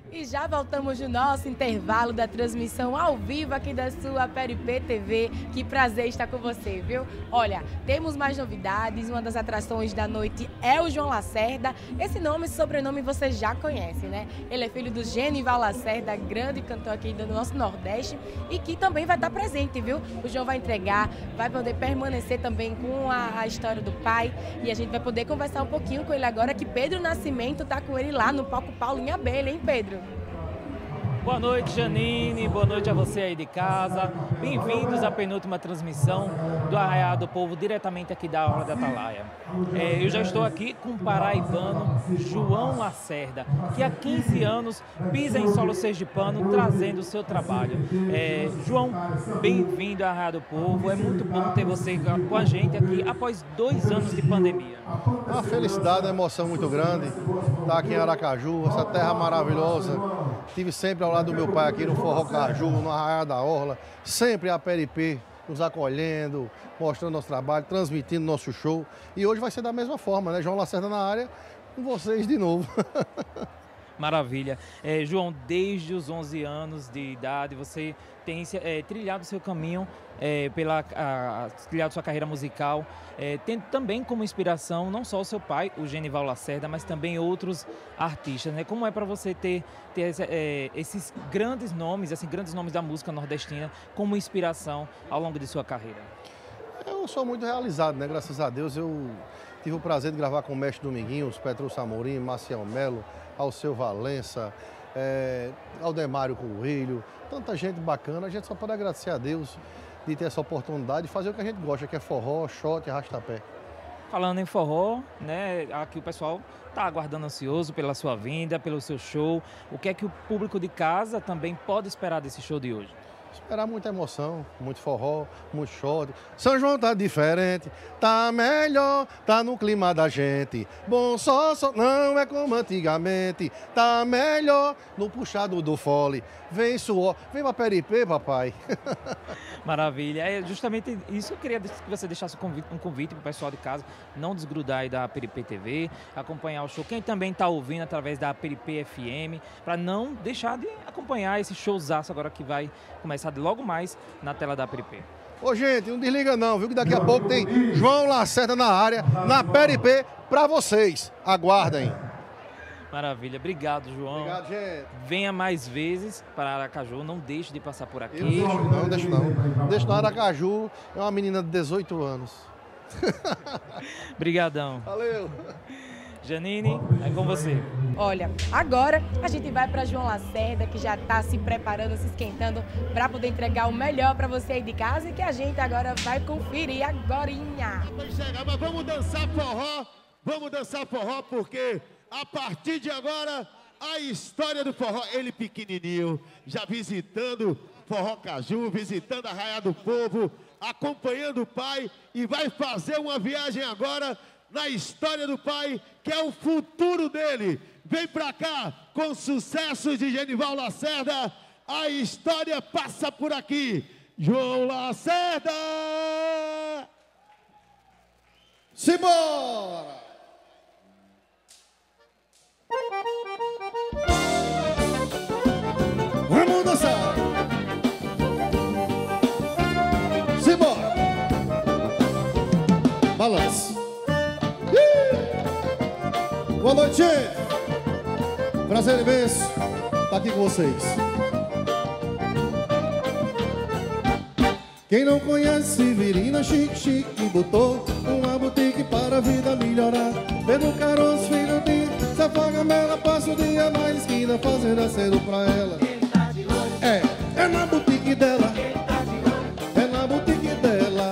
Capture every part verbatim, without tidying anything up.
E já voltamos no nosso intervalo da transmissão ao vivo aqui da sua Peripê T V. Que prazer estar com você, viu? Olha, temos mais novidades. Uma das atrações da noite é o João Lacerda. Esse nome e sobrenome você já conhece, né? Ele é filho do Genival Lacerda, grande cantor aqui do nosso Nordeste e que também vai estar presente, viu? O João vai entregar, vai poder permanecer também com a, a história do pai e a gente vai poder conversar um pouquinho com ele agora, que Pedro Nascimento tá com ele lá no palco Paulinho Abelha, hein, Pedro? Boa noite, Janine. Boa noite a você aí de casa. Bem-vindos à penúltima transmissão do Arraial do Povo, diretamente aqui da Orla da Atalaia. É, eu já estou aqui com o paraibano João Lacerda, que há quinze anos pisa em solo sergipano, trazendo o seu trabalho. É, João, bem-vindo ao Arraial do Povo. É muito bom ter você com a gente aqui após dois anos de pandemia. Uma felicidade, uma emoção muito grande estar aqui em Aracaju, essa terra maravilhosa. Estive sempre ao lado do meu pai aqui no Forró Caju, no Arraial da Orla, sempre a Peripê nos acolhendo, mostrando nosso trabalho, transmitindo nosso show. E hoje vai ser da mesma forma, né? João Lacerda na área, com vocês de novo. Maravilha. É, João, desde os onze anos de idade, você tem é, trilhado seu caminho, é, pela, a, trilhado sua carreira musical, é, tendo também como inspiração não só o seu pai, o Genival Lacerda, mas também outros artistas, né? Como é para você ter, ter esse, é, esses grandes nomes, esses grandes nomes da música nordestina como inspiração ao longo de sua carreira? Eu sou muito realizado, né? Graças a Deus eu tive o prazer de gravar com o Mestre Dominguinhos, Petrúcio Amorim, Maciel Melo, Alceu Valença, é, Aldemário Coelho, tanta gente bacana. A gente só pode agradecer a Deus de ter essa oportunidade de fazer o que a gente gosta, que é forró, shot e arrastapé. Falando em forró, né, aqui o pessoal está aguardando ansioso pela sua vinda, pelo seu show. O que é que o público de casa também pode esperar desse show de hoje? Esperar muita emoção, muito forró, muito shot. São João tá diferente, tá melhor, tá no clima da gente. Bom só, só não é como antigamente, tá melhor no puxado do fole. Vem suor, vem pra Peripê, papai. Maravilha, é justamente isso que eu queria que você deixasse um convite, um convite para o pessoal de casa, não desgrudar aí da Peripê T V, acompanhar o show. Quem também está ouvindo através da Peripê F M, para não deixar de acompanhar esse showzaço agora que vai começar logo mais na tela da Peripê. Ô gente, não desliga não, viu que daqui a pouco tem João Lacerda na área, na Peripê, para vocês. Aguardem. Maravilha, obrigado, João. Obrigado, gente. Venha mais vezes para Aracaju, não deixe de passar por aqui. Eu deixo não, deixo não. Deixo não, Aracaju é uma menina de dezoito anos. Obrigadão. Valeu. Janine, é com você. Olha, agora a gente vai para João Lacerda, que já está se preparando, se esquentando para poder entregar o melhor para você aí de casa e que a gente agora vai conferir agorinha. Mas vamos dançar forró, vamos dançar forró porque a partir de agora a história do forró, ele pequenininho, já visitando Forró Caju, visitando a Arraial do Povo, acompanhando o pai e vai fazer uma viagem agora na história do pai, que é o futuro dele. Vem pra cá com sucessos de Genival Lacerda. A história passa por aqui. João Lacerda! Simbora! Vamos dançar! Simbora! Balança! Boa noite, gente! Prazer imenso estar aqui com vocês. Quem não conhece Severina Chique Chique botou uma boutique para a vida melhorar. Pedro Caroço, filho de Safaga Mela, passa o dia na esquina fazendo acero pra ela. É, é na boutique dela. É na boutique dela.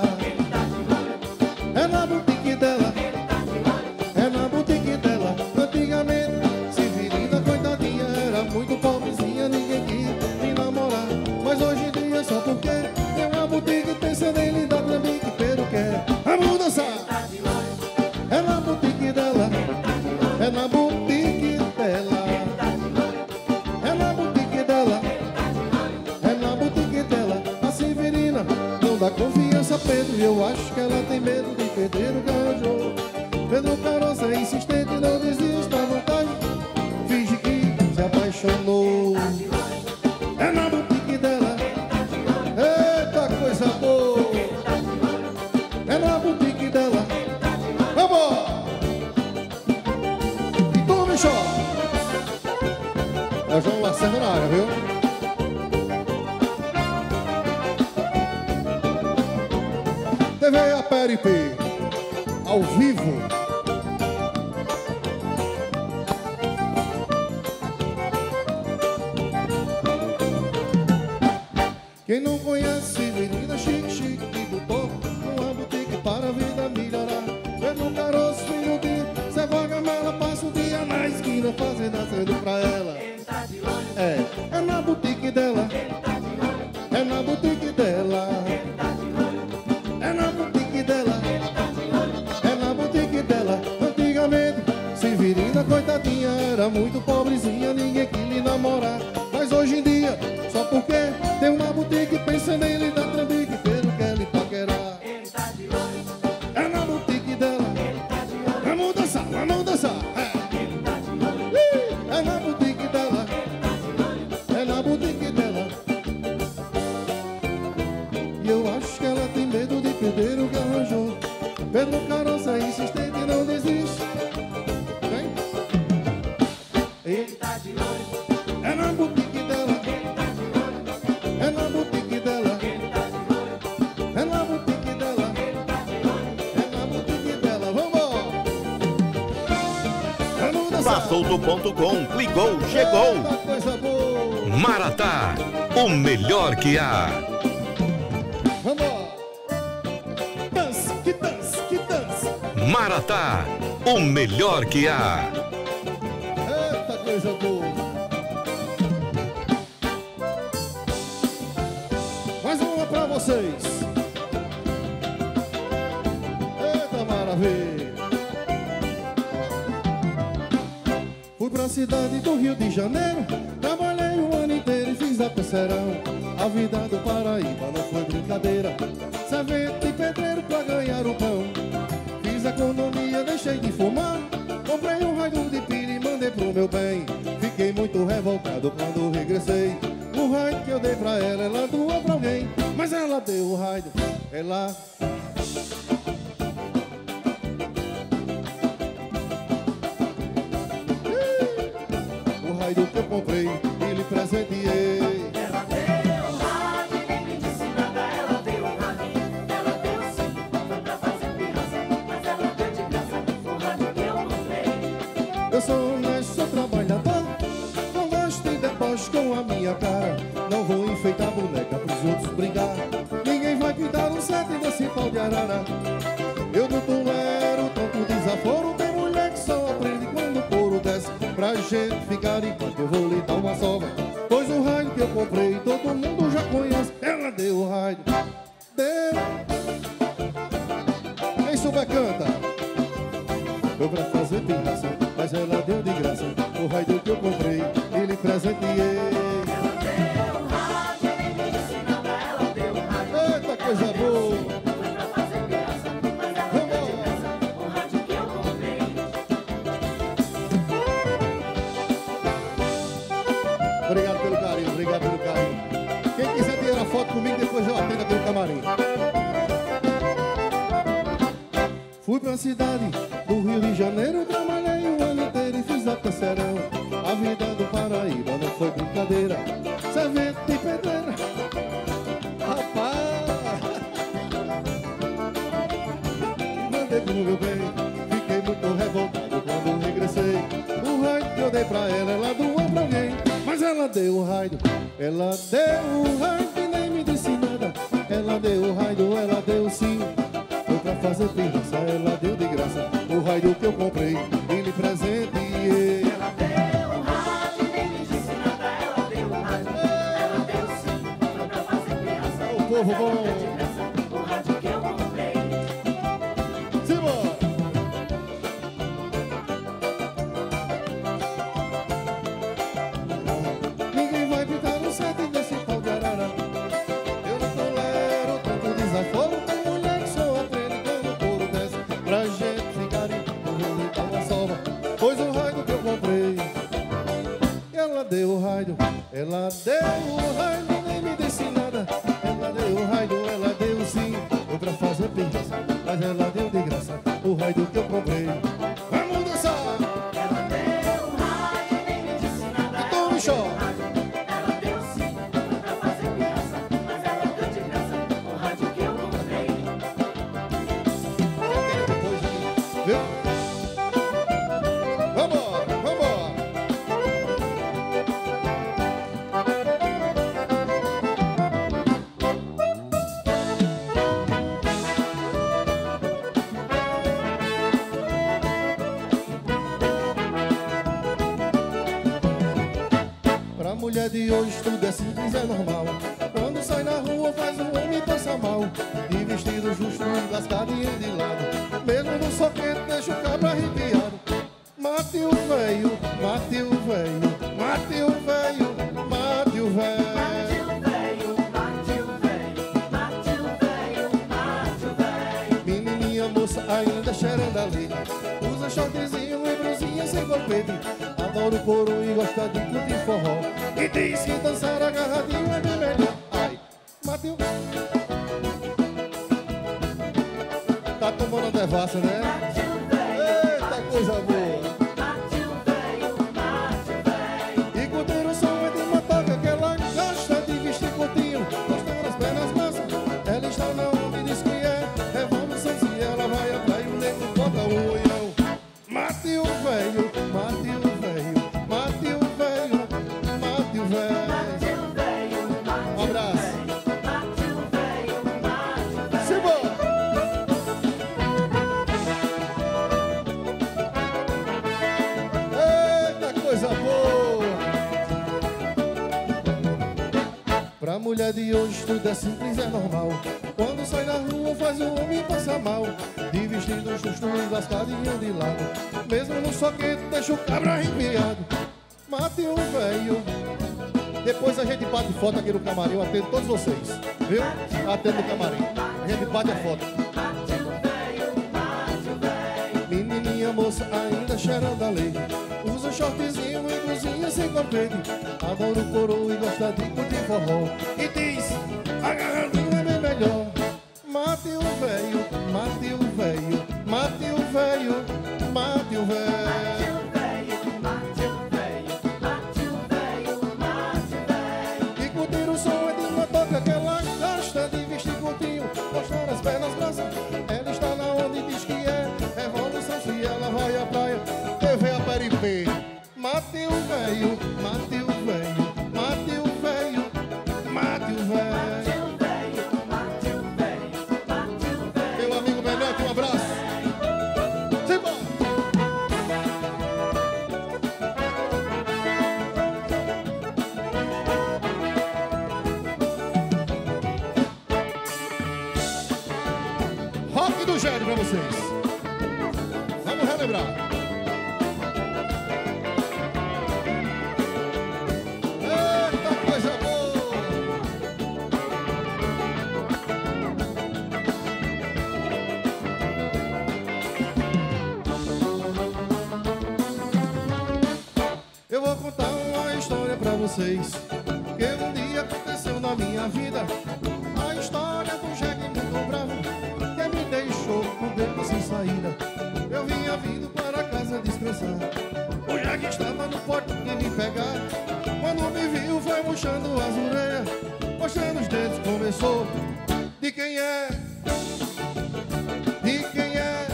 É na boutique dela. É na boutique dela. Antigamente, Severina, coitadinha, era muito pobrezinha, ninguém quis me namorar. Mas hoje em dia, só porque tem uma boutique, tem serenidade na bique, Pedro quer. Vamos dançar! É na boutique dela. É na boutique dela. É na boutique dela. É na boutique dela. A Severina não dá confiança a Pedro, e eu acho que ela tem medo de perder o que arranjou. Pedro Caroço é insistente, não desiste da vontade, finge que se apaixonou. É o João Lacerda na área, viu? T V Aperipe, ao vivo. Quem não conhece menina chique, chique, que botou uma boutique para a vida melhorar. Pelo caroço, filho de Zé Vagamela, passa o dia na esquina fazendo acendo pra ela. É, é na boutique dela. É na boutique dela. É na boutique dela. É na boutique dela. Antigamente, Severina, coitadinha, era muito pobrezinha, ninguém quis lhe namorar. Mas hoje em dia, só porque tem uma boutique, pensa nele, dá trambique pelo que ele paquerar. É na boutique dela. Vamos dançar, vamos dançar. É, é na boutique dela. É na boutique dela. E eu acho que ela tem medo de perder o que arranjou. Pedro Caroça é insistente e não desiste. Vem. E é na boutique dela. É na boutique dela. É na boutique dela. É na boutique dela. Vambora. Vamos dançar. Passolto ponto com, ligou, chegou. Eita, coisa boa. Maratá, o melhor que há. Vambora. Dança, que dança, que dança. Maratá, o melhor que há. Eita, coisa boa. Mais uma pra vocês. Eita, maravilha. Fui pra cidade do Rio de Janeiro, trabalhei o ano inteiro e fiz a terceirão. A vida do Paraíba não foi brincadeira, servente e pedreiro pra ganhar o pão. Fiz economia, deixei de fumar, comprei um raio de pilha e mandei pro meu bem. Fiquei muito revoltado quando regressei. O raio que eu dei pra ela, ela doou pra alguém. Mas ela deu o raio, ela... O raio que eu comprei e lhe presenteei. Ela deu o rádio, nem me disse nada. Ela deu o rádio, ela deu sim. Foi pra fazer pirraça, mas ela deu de graça o rádio que eu comprei. Eu sou honesto, sou trabalhador, não gosto de deboche com a minha cara. Não vou enfeitar boneca pros outros brigar. Ninguém vai pintar um sete desse pau de arara. Eu não tolero tanto desaforo. Tem mulher que só aprende quando o couro desce. Pra gente ficar enquanto eu vou lhe dar uma sova. Pois o raio que eu comprei todo mundo já conhece. Ela deu o raio, deu. Quem souber canta. Foi pra fazer pirraça, mas ela deu de graça o raio que eu comprei e lhe presenteei. Ela deu o rádio, nem me disse nada. Ela deu o rádio. Eita, coisa boa. Foi pra fazer pirraça, mas ela deu de graça o rádio que eu comprei. Obrigado pelo carinho, obrigado pelo carinho. Quem quiser tirar foto comigo, depois eu atendo aqui no camarim. Fui pra cidade do Rio de Janeiro, trabalhei o ano inteiro e fiz a terceirão. A vida do Paraíba não foi brincadeira, servente e pedreira. Rapaz, mandei pro meu bem, fiquei muito revoltado quando regressei. O raio que eu dei pra ela, ela doou pra alguém. Mas ela deu o raio, ela deu o raio que nem me disse nada. Ela deu o raio, ela deu sim. Foi pra fazer pirraça, ela deu de graça o raio que eu comprei e lhe presenteei. Ela deu o rádio, nem me disse nada. Ela deu o rádio, ela deu sim. Foi pra fazer pirraça, O povo ela bom. deu de graça o rádio que eu comprei. Simbora! Ninguém vai pintar um sete desse pau de arara. Eu não tolero tanto desaforo. Tem mulher que só aprende quando o couro desce. Pra gente ficar em vou lhe dar uma sova. Pois o raio que eu comprei, ela deu o raio, ela deu o raio, nem me disse nada. Ela deu o raio, ela deu sim. Foi pra fazer pirraça, mas ela deu de graça o raio que eu comprei. Vamos dançar! Ela deu o rádio, nem me disse nada. Então me chora. mulher de hoje tudo é simples, é normal. Quando sai na rua faz o homem passar mal. De vestido justo, lascado e de lado. Mesmo no sol quente deixa o cabra arrepiado. Mate o velho, mate o velho, mate o velho, mate o velho. Menininha moça ainda cheirando a leite. Usa shortzinho e blusinha sem colpete. Adora o couro e gosta de curtir forró. E diz que dançar agarradinho é bem melhor. Ai, mate o... Tá tomando devassa, né? Eita, coisa boa. E curtir o som é de uma toca que ela gosta de vestir curtinho, mostrar as pernas grossas. Ela está na onda e diz que é revolução. Se ela vai à praia, o nego bota um olhão. Mate o velho, mate o velho, mate o velho, mate o velho. Um abraço. Simbora! Eita, coisa boa! Pra mulher de hoje tudo é simples, é normal. Quando sai na rua faz o homem passar mal. De vestido justo, lascadinho de lado. Mesmo no sol quente deixa o cabra arrepiado. Mate o velho. Depois a gente bate foto aqui no camarim. Eu atendo todos vocês, viu? Atendo no camarim. A gente bate a foto. Menininha moça ainda cheirando a leite. Usa shortzinho e blusinha sem colpete. Adora o coroa e gosta de curtir forró. E diz, agarradinho é bem melhor. Mate o velho, mate o velho, mate o velho, mate o velho. E curtir o som é de uma toca que ela gosta de vestir curtinho, mostrar as pernas grossas. Ela está na onda e diz que é revolução. Se ela vai à praia, T V a Peripê. Mate o velho, mate o velho, mate o velho, mate o velho. Meu amigo Benete, um abraço. Simbora! Rock do Gério pra vocês. Vamos relembrar. Eita, coisa boa! Eu vou contar uma história pra vocês que um dia aconteceu na minha vida. A história do jegue muito bravo que me deixou com o beco sem saída. Eu vinha vindo para casa descansar. O jegue estava no porto de me pegar. Quando me viu foi murchando as orelhas, mostrando os dedos, começou. De quem é? De quem é?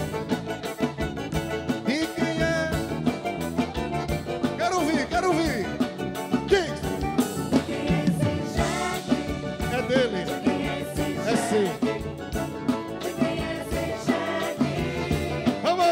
De quem é? Quero ouvir, quero ouvir. Diz. É dele. É seu. Vamos!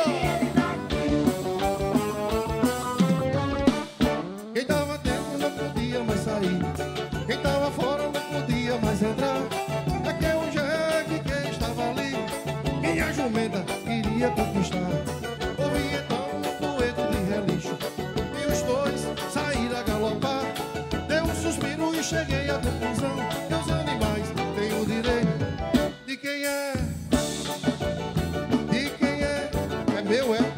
Quem tava dentro não podia mais sair. Quem tava fora não podia mais entrar. Aqui é o jegue que estava ali. Minha jumenta queria conquistar. Ouvi então um poeta de relixo e os dois saíram a galopar. Dei um suspiro e cheguei à conclusão que os animais têm o direito. De quem é? De quem é? É meu, é?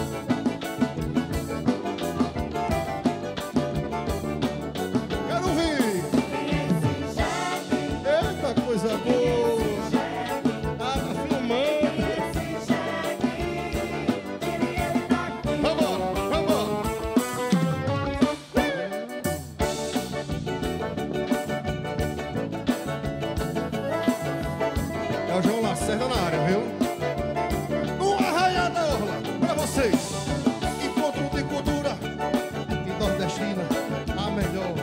Quero ouvir. Eita, coisa boa. Ah, tá filmando. Vambora, vambora. É o João Lacerda na área, viu? No Arraial da Orla, pra vocês. Encontro de cultura e nordestina, a melhor.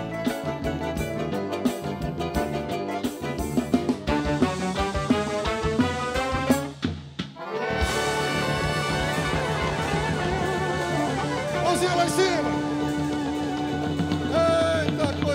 Mãozinha lá em cima. Eita,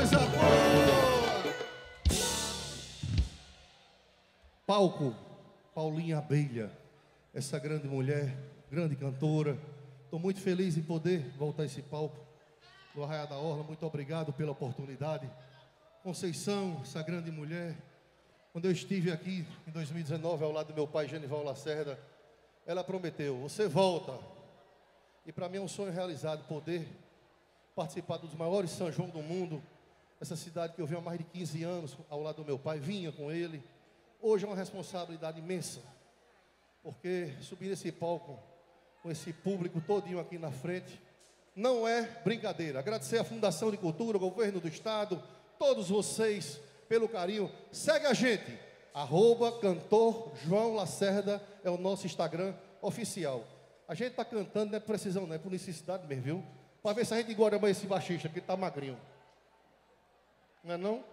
palco, Paulinha Abelha, essa grande mulher, grande cantora. Estou muito feliz em poder voltar a esse palco do Arraial da Orla. Muito obrigado pela oportunidade. Conceição, essa grande mulher. Quando eu estive aqui em dois mil e dezenove ao lado do meu pai, Genival Lacerda, ela prometeu: você volta. E para mim é um sonho realizado poder participar dos maiores São João do mundo. Essa cidade que eu venho há mais de quinze anos ao lado do meu pai, vinha com ele. Hoje é uma responsabilidade imensa, porque subir esse palco com esse público todinho aqui na frente não é brincadeira. Agradecer à Fundação de Cultura, o Governo do Estado, todos vocês pelo carinho. Segue a gente, arroba cantor João Lacerda, é o nosso Instagram oficial. A gente está cantando, não é precisão, não é por necessidade mesmo, viu? Para ver se a gente engorda mais esse baixista, porque está magrinho. Não é não?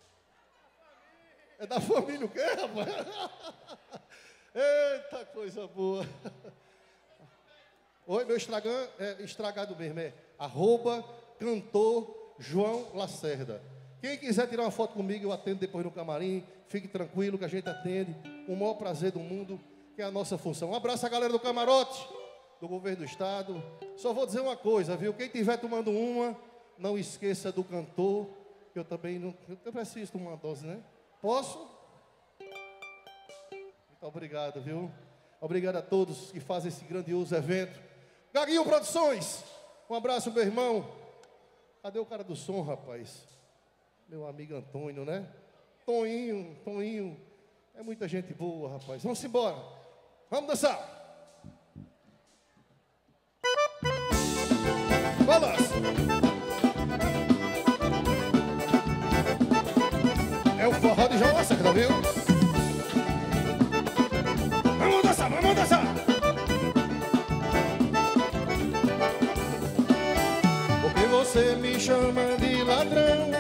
É da família o quê, rapaz? Eita, coisa boa. Oi, meu Instagram é estragado mesmo, é arroba cantor João Lacerda. Quem quiser tirar uma foto comigo, eu atendo depois no camarim. Fique tranquilo que a gente atende. O maior prazer do mundo, que é a nossa função. Um abraço à galera do camarote, do Governo do Estado. Só vou dizer uma coisa, viu? Quem estiver tomando uma, não esqueça do cantor, que eu também não... Eu preciso tomar uma dose, né? Posso? Muito obrigado, viu? Obrigado a todos que fazem esse grandioso evento. Gaguinho Produções, um abraço, meu irmão. Cadê o cara do som, rapaz? Meu amigo Antônio, né? Toninho, Toninho. É muita gente boa, rapaz. Vamos embora. Vamos dançar. Balança. É o forró de João Lacerda, viu? Vamos dançar, vamos dançar. Porque você me chama de ladrão,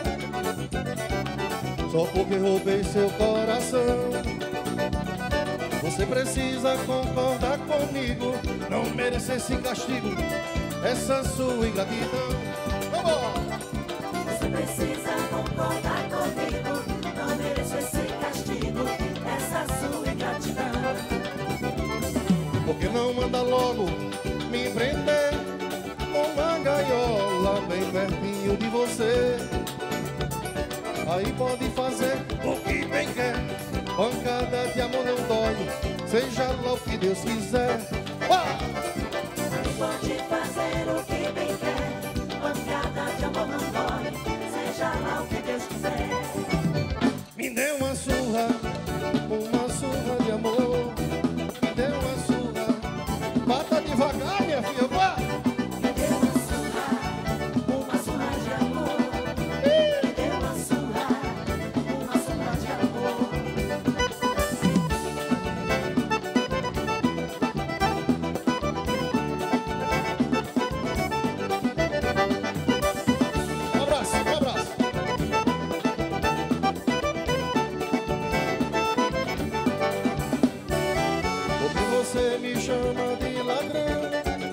só porque roubei seu coração. Você precisa concordar comigo, não merece esse castigo, essa sua ingratidão. Vamos! Você precisa concordar comigo, não mereço esse castigo, essa sua ingratidão. Porque não manda logo me prender uma gaiola bem pertinho de você. Aí pode fazer o que bem quer, pancada de amor não dói, seja lá o que Deus quiser. Ah! Aí pode fazer o que bem quer, pancada de amor não dói, seja lá o que Deus quiser. Me dê uma surra, uma surra de amor. Me dê uma surra, bata devagar, minha filha, vá! Me dê uma surra, uma surra de amor. Me dê uma surra, uma surra de amor. Um abraço, um abraço. Porque você me chama de ladrão,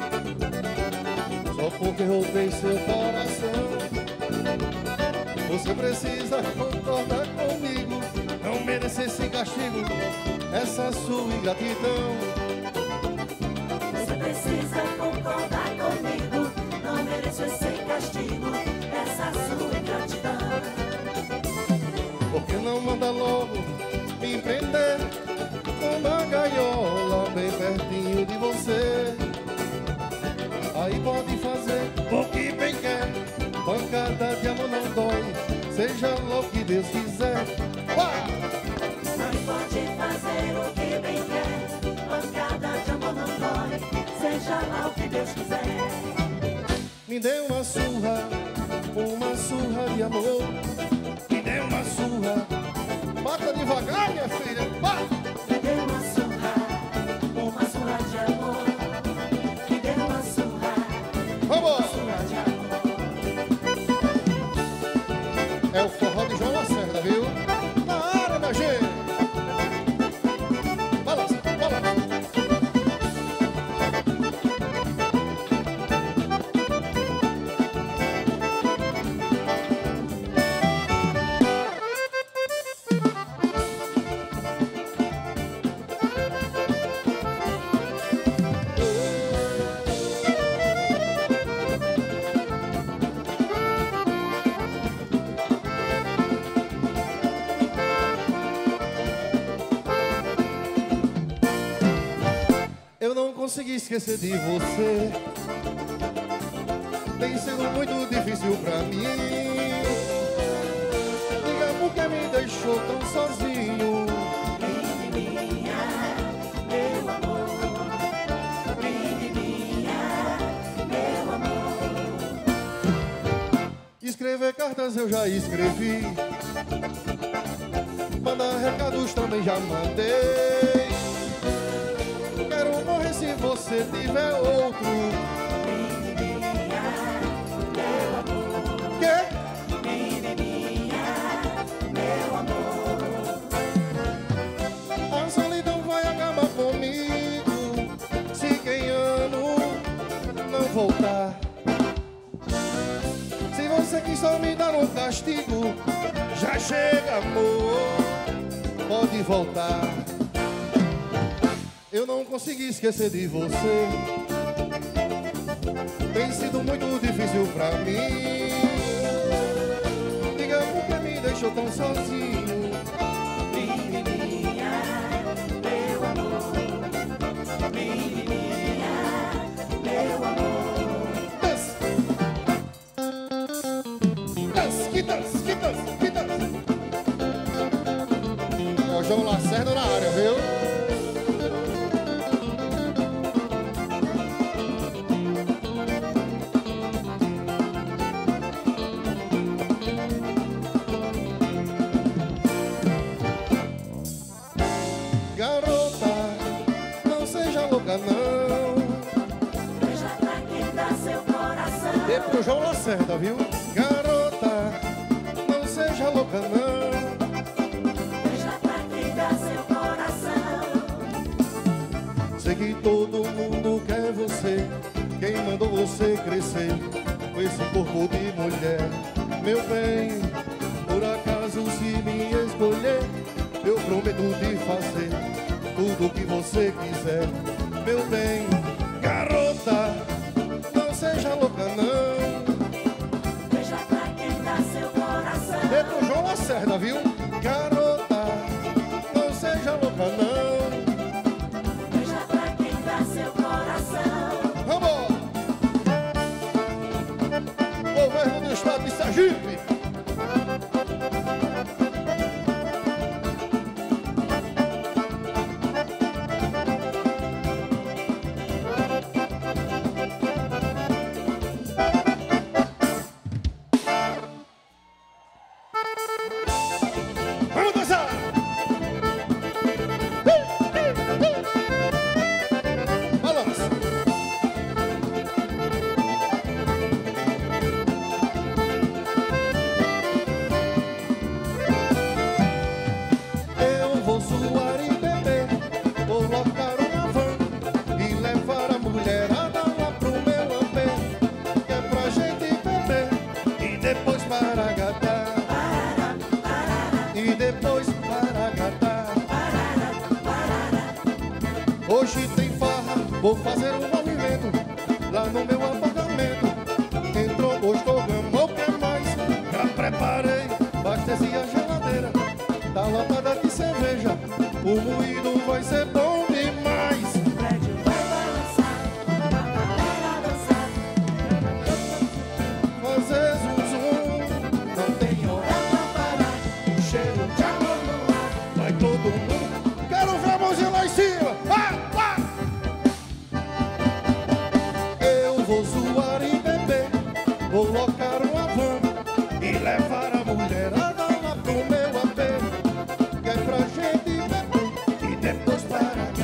só porque roubei seu coração. Você precisa concordar comigo, não merece esse castigo, essa sua ingratidão. Você precisa concordar comigo, não mereço esse castigo, essa sua ingratidão. Porque não manda logo me prender uma gaiola bem pertinho de você. Aí pode fazer o que bem quer, pancada de amor não dói, seja lá o que Deus quiser. Uá! Aí pode fazer o que bem quer, pancada de amor não dói, seja lá o que Deus quiser. Me dê uma surra, uma surra de amor. Me dê uma surra, bata devagar, minha filha. Vá! Me dê uma surra, uma surra de amor. Me dê uma surra, Vamos! surra de amor. É o forró de João Lacerda, viu? Na área, minha gente! Balança, balança! esquecer de você. Tem sido muito difícil pra mim. Diga por que me deixou tão sozinho. Menininha, meu amor. Menininha, meu amor. Escrever cartas eu já escrevi. Mandar recados também já mandei. Quero morrer se você tiver outro. Menininha, meu amor. Quê? Menininha, meu amor. A solidão vai acabar comigo se quem amo não voltar. Se você quis só me dar um castigo, já chega, amor, pode voltar. Eu não consegui esquecer de você. Tem sido muito difícil pra mim. Diga por que me deixou tão sozinho. Menininha, meu amor. Menininha, meu amor. Dance, dance, que dance, que dance, que dance. É o João Lacerda na área, viu? Garota, não seja louca não. Veja pra quem dá seu coração. Dê pro João Lacerda, viu? Garota, não seja louca não. Veja pra quem dá seu coração. Sei que todo mundo quer você. Quem mandou você crescer com esse corpo de mulher? Meu bem, por acaso se me escolher, eu prometo te fazer tudo o que você quiser. Meu bem, garota, não seja louca não. Veja pra quem dá seu coração. É pro João Lacerda, viu? Garota, não seja louca não. Veja pra quem dá seu coração. Vamos! Governo do estado de Sergipe. Vamos dançar! Balança! Eu vou suar e beber, colocar uma van e levar a mulherada lá pro meu apê, que é pra gente beber e depois para gadar. E depois para gadar. Hoje tem farra, vou fazer um movimento lá no meu apartamento. Entrou, gostou, gamou, quer mais? Já preparei, abasteci a geladeira, tá lotada de cerveja, o moído vai ser bom demais. O prédio vai balançar, a galera dançar. Fazer zum zum, não tem hora pra parar. O cheiro de amor no ar, vai todo mundo. Quero ver a mãozinha lá em cima. Ah, ah. Eu vou zoar e beber, colocar uma van e levar a mulherada lá pro meu apê, que é pra gente beber e depois para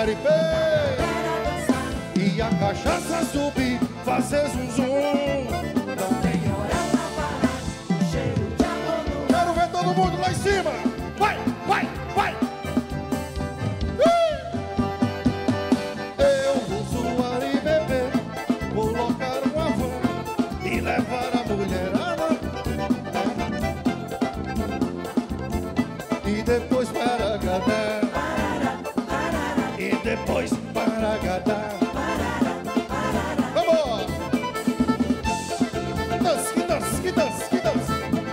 Aripê. E a cachaça subir, fazer zum zum. Não tem hora pra parar, o cheiro de amor no... Quero ver todo mundo lá em cima. Vai, vai, vai. Eu vou zoar e beber, colocar uma van e levar a mulherada. E depois para agradar. E depois para agradar. Vamos! Dança, que dança, que dança, que dança.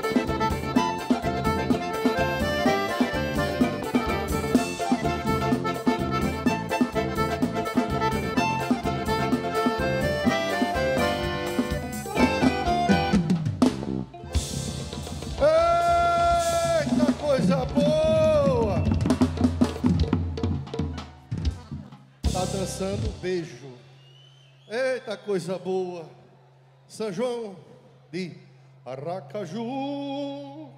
Eita, coisa boa! Tá dançando beijo. Eita, coisa boa. São João de Aracaju.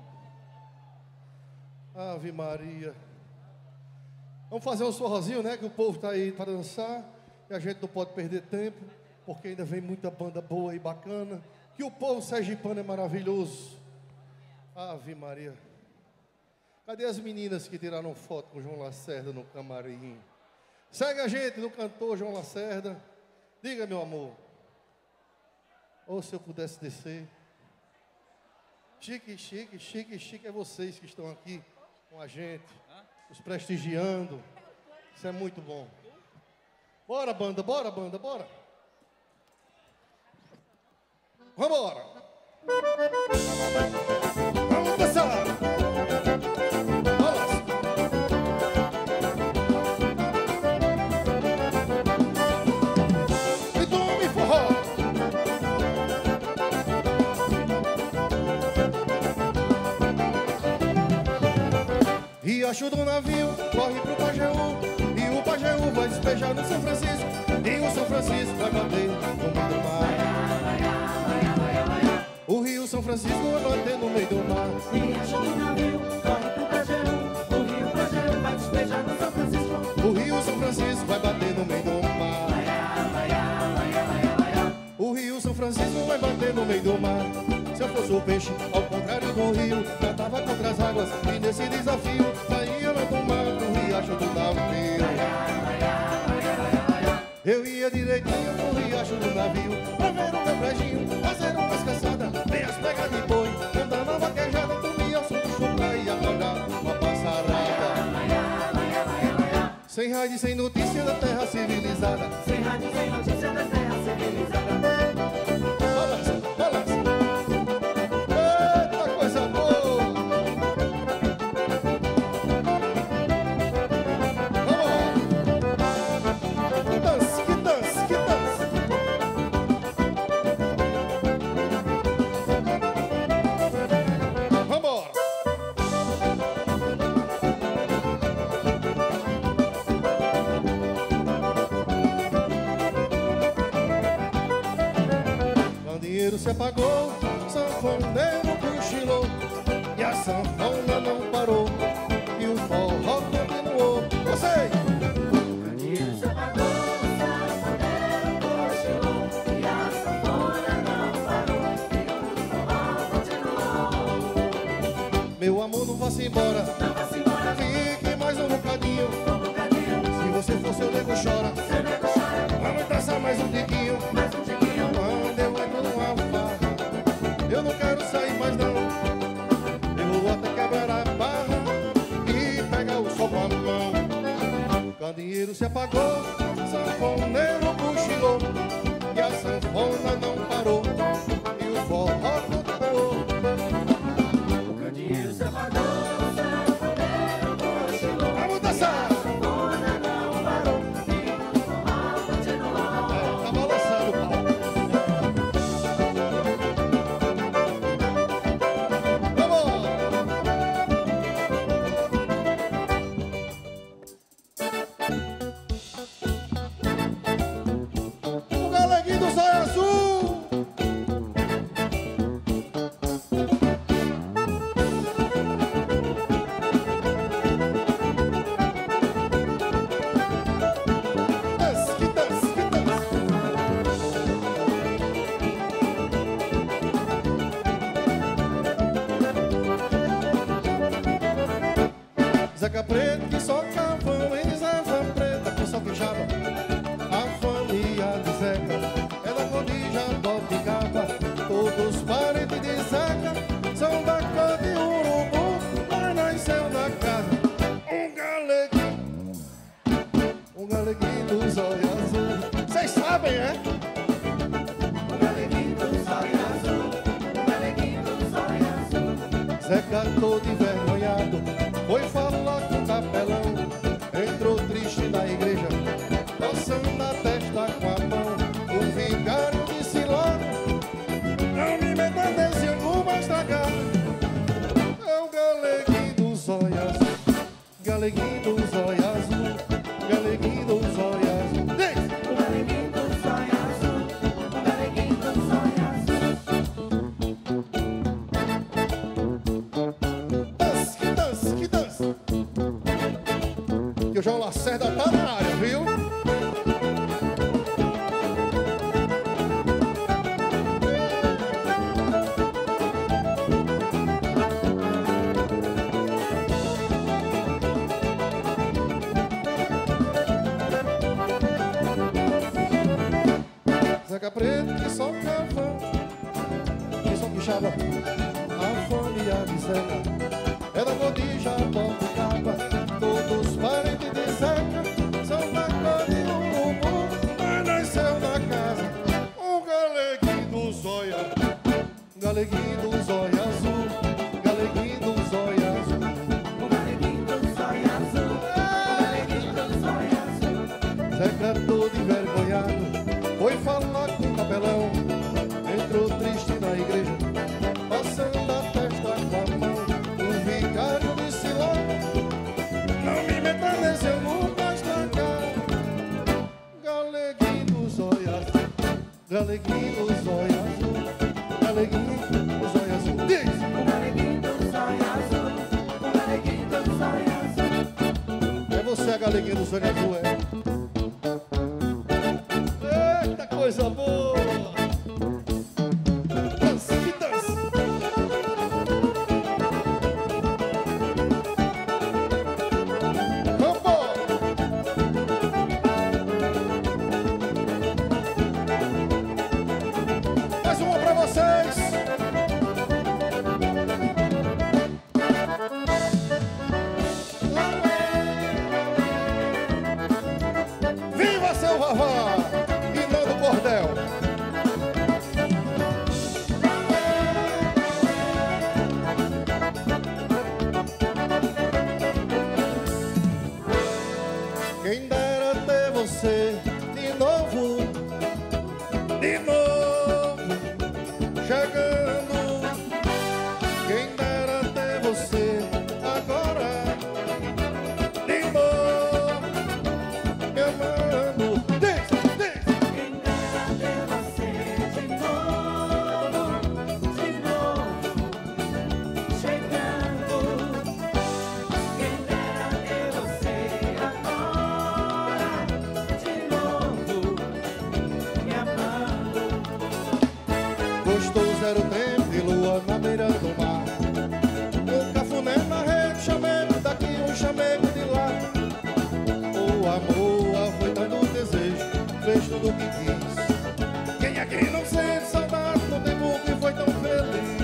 Ave Maria. Vamos fazer um sorrozinho, né? Que o povo tá aí para dançar. E a gente não pode perder tempo, porque ainda vem muita banda boa e bacana. Que o povo sergipano é maravilhoso. Ave Maria. Cadê as meninas que tiraram foto com o João Lacerda no camarim? Segue a gente no cantor João Lacerda. Diga, meu amor. Ou se eu pudesse descer. Chique, chique, chique, chique é vocês que estão aqui com a gente, nos prestigiando. Isso é muito bom. Bora, banda, bora, banda, bora. Vambora. Vamos dançar. Vamos. E tome forró. Riacho do navio, corre pro Pajeú. E o Pajeú vai despejar no São Francisco. E o São Francisco vai bater no meio do mar. O Rio São Francisco vai bater no meio do mar. Riacho do navio, corre pro Pajeú. O Rio Pajeú vai despejar no São Francisco. O Rio São Francisco vai bater no meio do mar. O Rio São Francisco vai bater no meio do mar. Se eu fosse o peixe, ao contrário do rio, cantava contra as águas e nesse desafio saía lá do mar pro riacho do navio. Eu ia direitinho pro riacho do navio pra ver o meu brejinho, fazer umas caçadas, ver as pegas de boi, andar na vaquejada, dormir ao som do chupra e acordar uma passarada. Sem rádio e sem notícia da terra civilizada. Sem rádio, sem notícia da terra civilizada. Balança, balança. Eita, coisa boa. Vamos. Que dança, que dança, que dança. Vambora. Candeeiro se apagou, sanfoneiro cochilou, e a sanfona não parou, e o forró continuou. Você! Candeeiro se apagou, o sanfoneiro cochilou, e a sanfona não parou, e o forró continuou. Meu amor, não vá-se embora, Não vá-se embora, fique mais um bocadinho. um bocadinho, Se você for, seu nego chora. seu nego chora, Vamos dançar mais um tiquinho. mais um tiquinho. Quando eu entro numa farra, eu não quero sair mais não. Eu vou até quebrar a barra e pegar o sol com a mão. Candeeiro se apagou, sanfoneiro cochilou, e a sanfona não parou, e o forró continuou. O candeeiro se apagou, o sanfoneiro cochilou, Vamos dançar! a sanfona não parou, e o forró continuou. É, tá balançando o pau. Vamos! Zeca Preto que só cavão em Zefa Preta, que só queixava. A família de Zeca é da cor de Jabobicaba. Todos os parentes de Zeca são da cor de urubu, mas nasceu na casa um galeguinho, um galeguinho dos olhos azul. Vocês sabem, é? Um galeguinho dos olhos azul, um galeguinho dos olhos azul. Zeca todo envergonhado foi falar com o capelão. Entrou triste na igreja, passando na testa com a mão. O vigário disse logo: não me meta nesse angu, vai estragar. É o galeguinho dos olhos azul, galeguinho dos olhos azul, galeguinho dos olhos azul. Diz! Um galeguinho dos olhos azul, um galeguinho dos olhos azul. Dança, que dança, que dança. Que o João Lacerda tá na área, viu? Zeca Preto que só cava, que só queixava. A família de Zeca é da cor de Jabobicaba. Todos os parentes de Zeca são da cor de urubu, mas nasceu na casa um galeguinho dos olhos, galeguinho dos olhos azul, galeguinho dos olhos azul. Um galeguinho dos olhos azul, um galeguinho dos olhos azul. Zeca todo envergonhado foi falar com o capelão. Entrou triste na igreja, passando a testa com a mão. O vigário disse logo: não me meta nesse angu, vai estragar. Galeguinho dos olhos azul, galeguinho dos olhos azul, galeguinho dos olhos azul. Diz! Um galeguinho dos olhos azul, um galeguinho dos olhos azul. É você a galeguinha dos olhos azul, é? Eita, coisa boa! Dança, que dança! Vambora! Mais uma pra vocês! Viva seu Vavá! E não do bordel! Quem dera ter você de novo, de novo, chegando. Quem dera ter você agora, de novo, me amando. Diz, diz. Quem dera ter você de novo, de novo, chegando. Quem dera ter você agora, de novo, me amando. Gostoso era o tempo de lua na beira do mar. Um cafuné na rede, chamego daqui, um chamego de lá. O amor foi dando desejo, fez tudo o que quis. Quem aqui não sente saudade no tempo que foi tão feliz?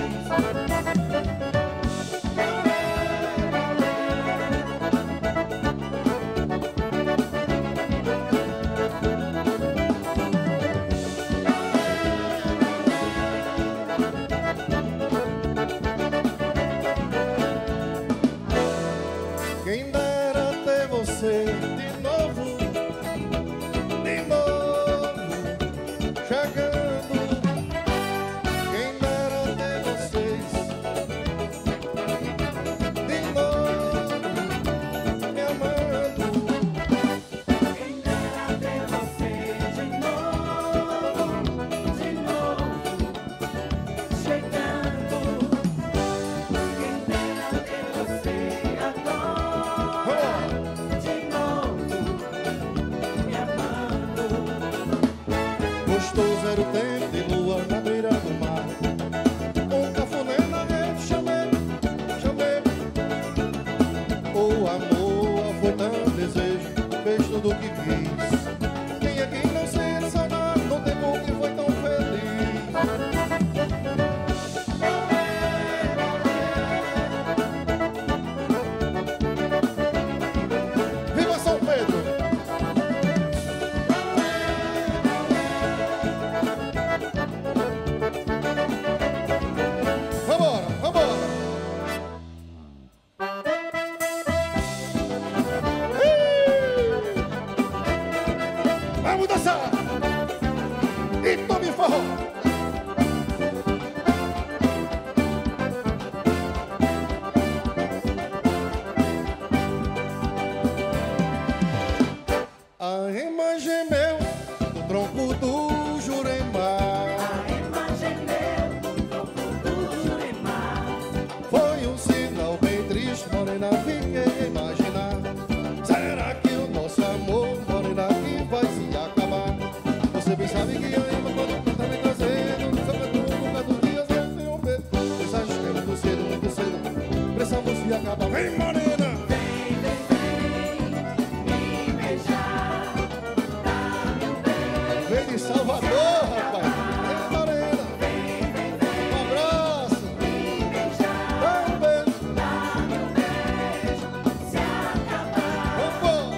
acabar. Vem, morena. Vem, vem, vem me beijar, dá meu beijo. Vem de Salvador, rapaz. Vem, morena. Vem, vem, vem Um abraço. me beijar, Dá um beijo. dá meu beijo. Se acabar, Vambora.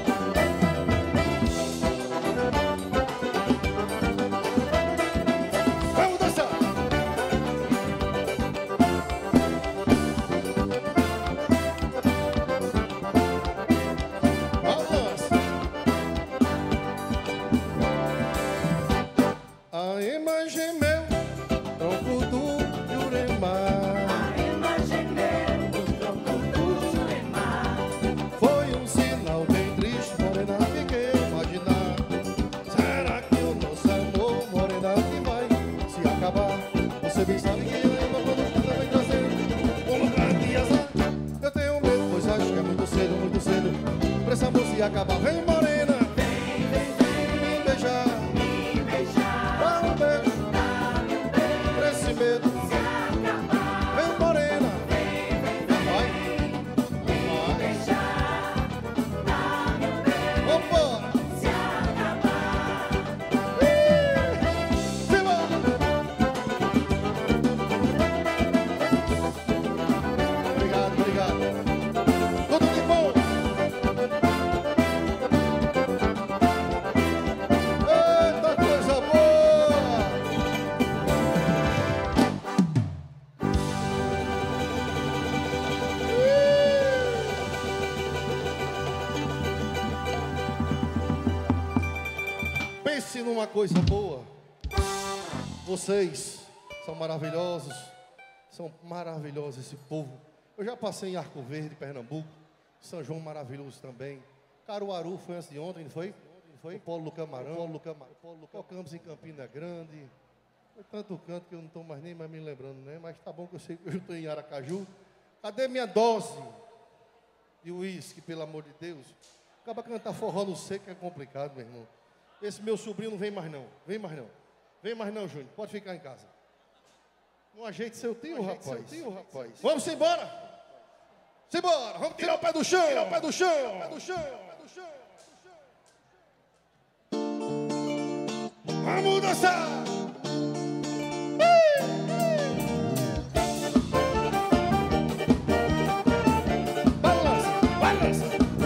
Vamos dançar. Balança. A imagem meu, tronco do Jurema, a imagem meu do tronco do Jurema. foi um sinal bem triste, morena, fiquei a imaginar. Será que o nosso amor, morena, que vai se acabar? Você bem sabe que eu lembro quando você vem trazer um lugar de azar. Eu tenho medo, pois acho que é muito cedo, muito cedo pra esse amor se acabar. Vem, morena, Vem, vem, vem me beijar, me beijar, dá um beijo dá meu beijo. pra esse medo. Se acabar, Vem, morena, vem, vem, vem vai, vai, beijar, dá meu beijo. vambora. Se acabar, Obrigado, obrigado. Tudo de bom. Eita, coisa boa. Pense numa coisa boa. Vocês são maravilhosos. São maravilhosos esse povo. Eu já passei em Arco Verde, Pernambuco. São João maravilhoso também. Caruaru foi antes de ontem, não foi? Não foi? O Polo do Camarão. O Polo do Camarão. Tocamos em Campina Grande. Foi tanto canto que eu não estou mais nem mais me lembrando, né? Mas tá bom que eu sei que eu estou em Aracaju. Cadê minha dose de uísque, pelo amor de Deus? Acaba cantar forró no seco é complicado, meu irmão. Esse meu sobrinho não vem mais não. Vem mais não. Vem mais não, Júnior. Pode ficar em casa. Não ajeite seu tio, rapaz. Seu tio, rapaz. Vamos embora? Simbora. Vamos tirar o pé do chão. Tirar o pé do chão. O pé do chão. O pé do chão. Vamos dançar. Balança, balança.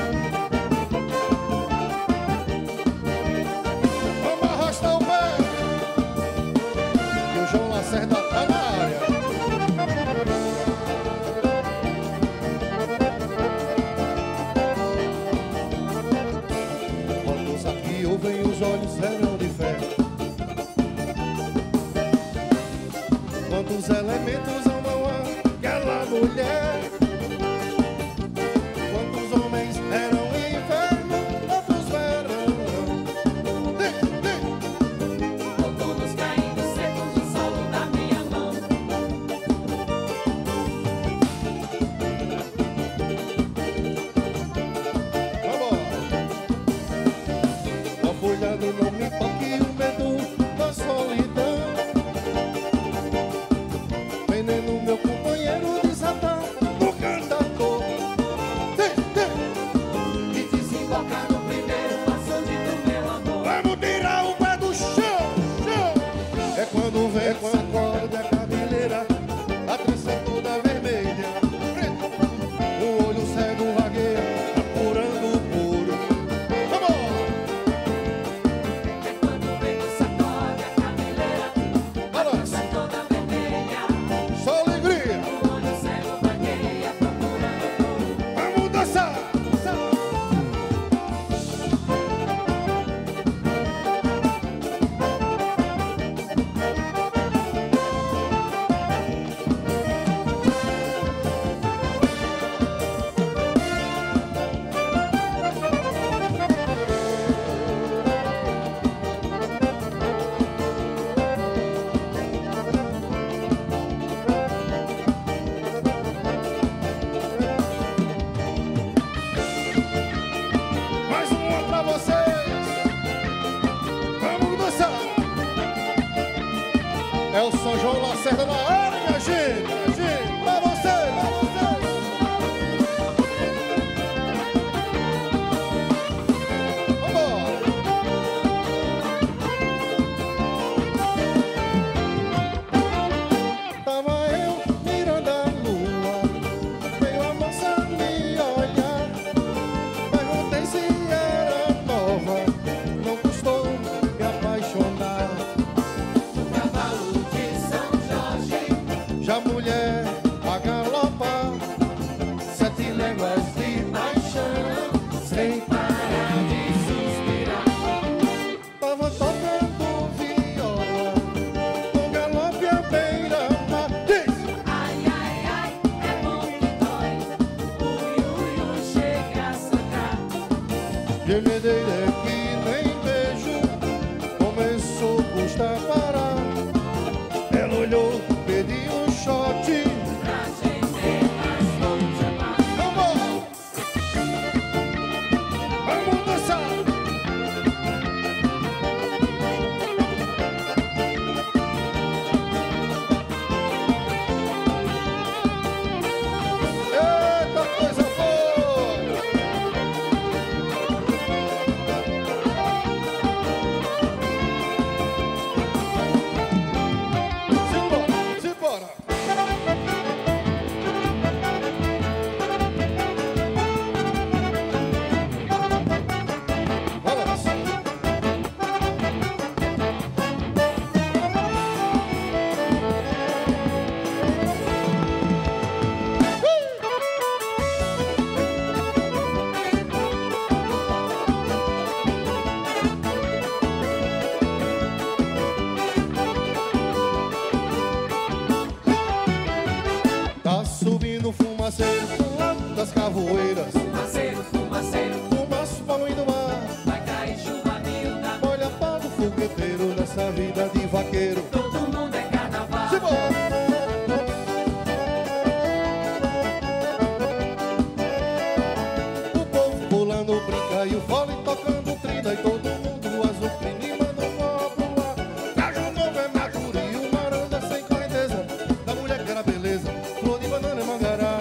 Vamos arrastar o pé. Que o João Lacerda tá na área. Quando aqui ouvem os olhos serão de fé. Quantos elementos amam aquela mulher? Quantos homens eram inferno, outros verão. Tem, tem. todos caindo secos no solo da minha mão. Vambora. Uma folha de não me toque o medo da solidão. Veneno meu companheiro de Satã, no cantador. Tem, tem. E desembocar no primeiro açude do meu amor. Vamos tirar o pé do chão, chão. É quando vem, é quando acorda a cabeleira, a trança toda vermelha. O olho cego vagueia, apurando o puro. Vamos! É quando o vento sacode a cabeleira, Balança, tá toda vermelha. só alegria. O olho cego vagueia procurando por Vamos dançar! Mais uma pra vocês! Vamos dançar! É o São João Lacerda na área, minha gente! Minha gente! Pra vocês! Pra vocês! Gemedeira é que nem beijo, começou a custar parar. Ela olhou, pediu um shot. Pra gente mais longe amar. Vamos! Vamos dançar! Eita, coisa boa! Simbora, simbora! Vamos! Tá subindo fumaceiro pro lado das cavoeiras. Fumaceiro, fumaceiro, Fumaço pra além do mar. vai cair chuva miúda. Olha para o fogueteiro nessa vida de vaqueiro. Todo mundo é carnaval. Simbora! O povo pulando brinca e o fole tocando trina. E todo mundo azucrina e manda o forró pro ar. Traje novo é Majuri, o maranda sem correnteza. Da mulher que era beleza, flor de banana e mangará.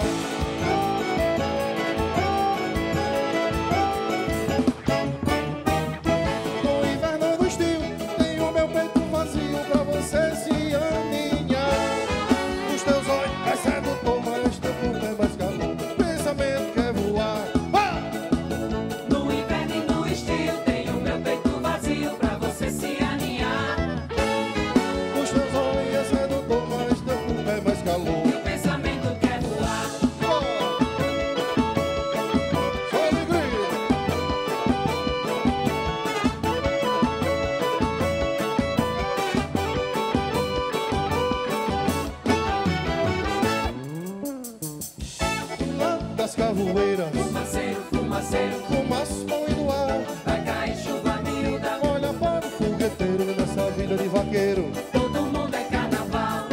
No inverno do estio, tenho meu peito vazio pra você se aninhar. Os teus olhos crescendo, toma este corpo é mais calor. Pensamento quer voar. Ah! No inverno e no estio, tenho meu peito vazio pra você se aninhar. Os teus olhos crescendo, toma este corpo é mais calor. Meu pensamento quer voar. Ah! Só alegria. Lá das cavoeiras, Fumaceiro, fumaceiro, fumaço bom e do ar. vai cair chuva miúda. Olha para o fogueteiro nessa vida de vaqueiro. Todo mundo é carnaval.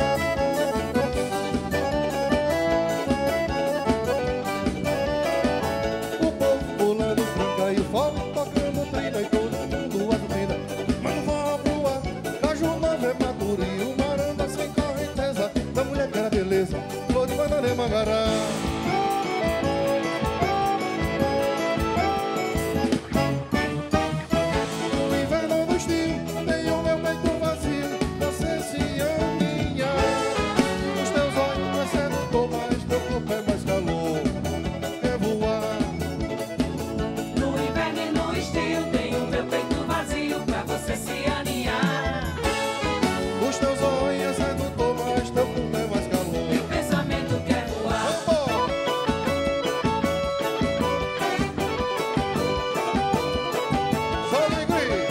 O povo pulando brinca e o fole tocando trina. E todo mundo azucrina, mano forró pro ar. Caju novo é maduro e o maranda sem correnteza. Da mulher que era beleza, flor de banana e mangará. No inverno do estio, tenho meu peito vazio, você se aninhar. Os teus olhos crescendo, tô mais, teu corpo é mais calor. Quer voar. No inverno e no estio, tenho meu peito vazio pra você se aninhar. Os teus olhos crescendo, tô mais, teu corpo é mais calor. Meu pensamento quer voar. Vambora! Só alegria!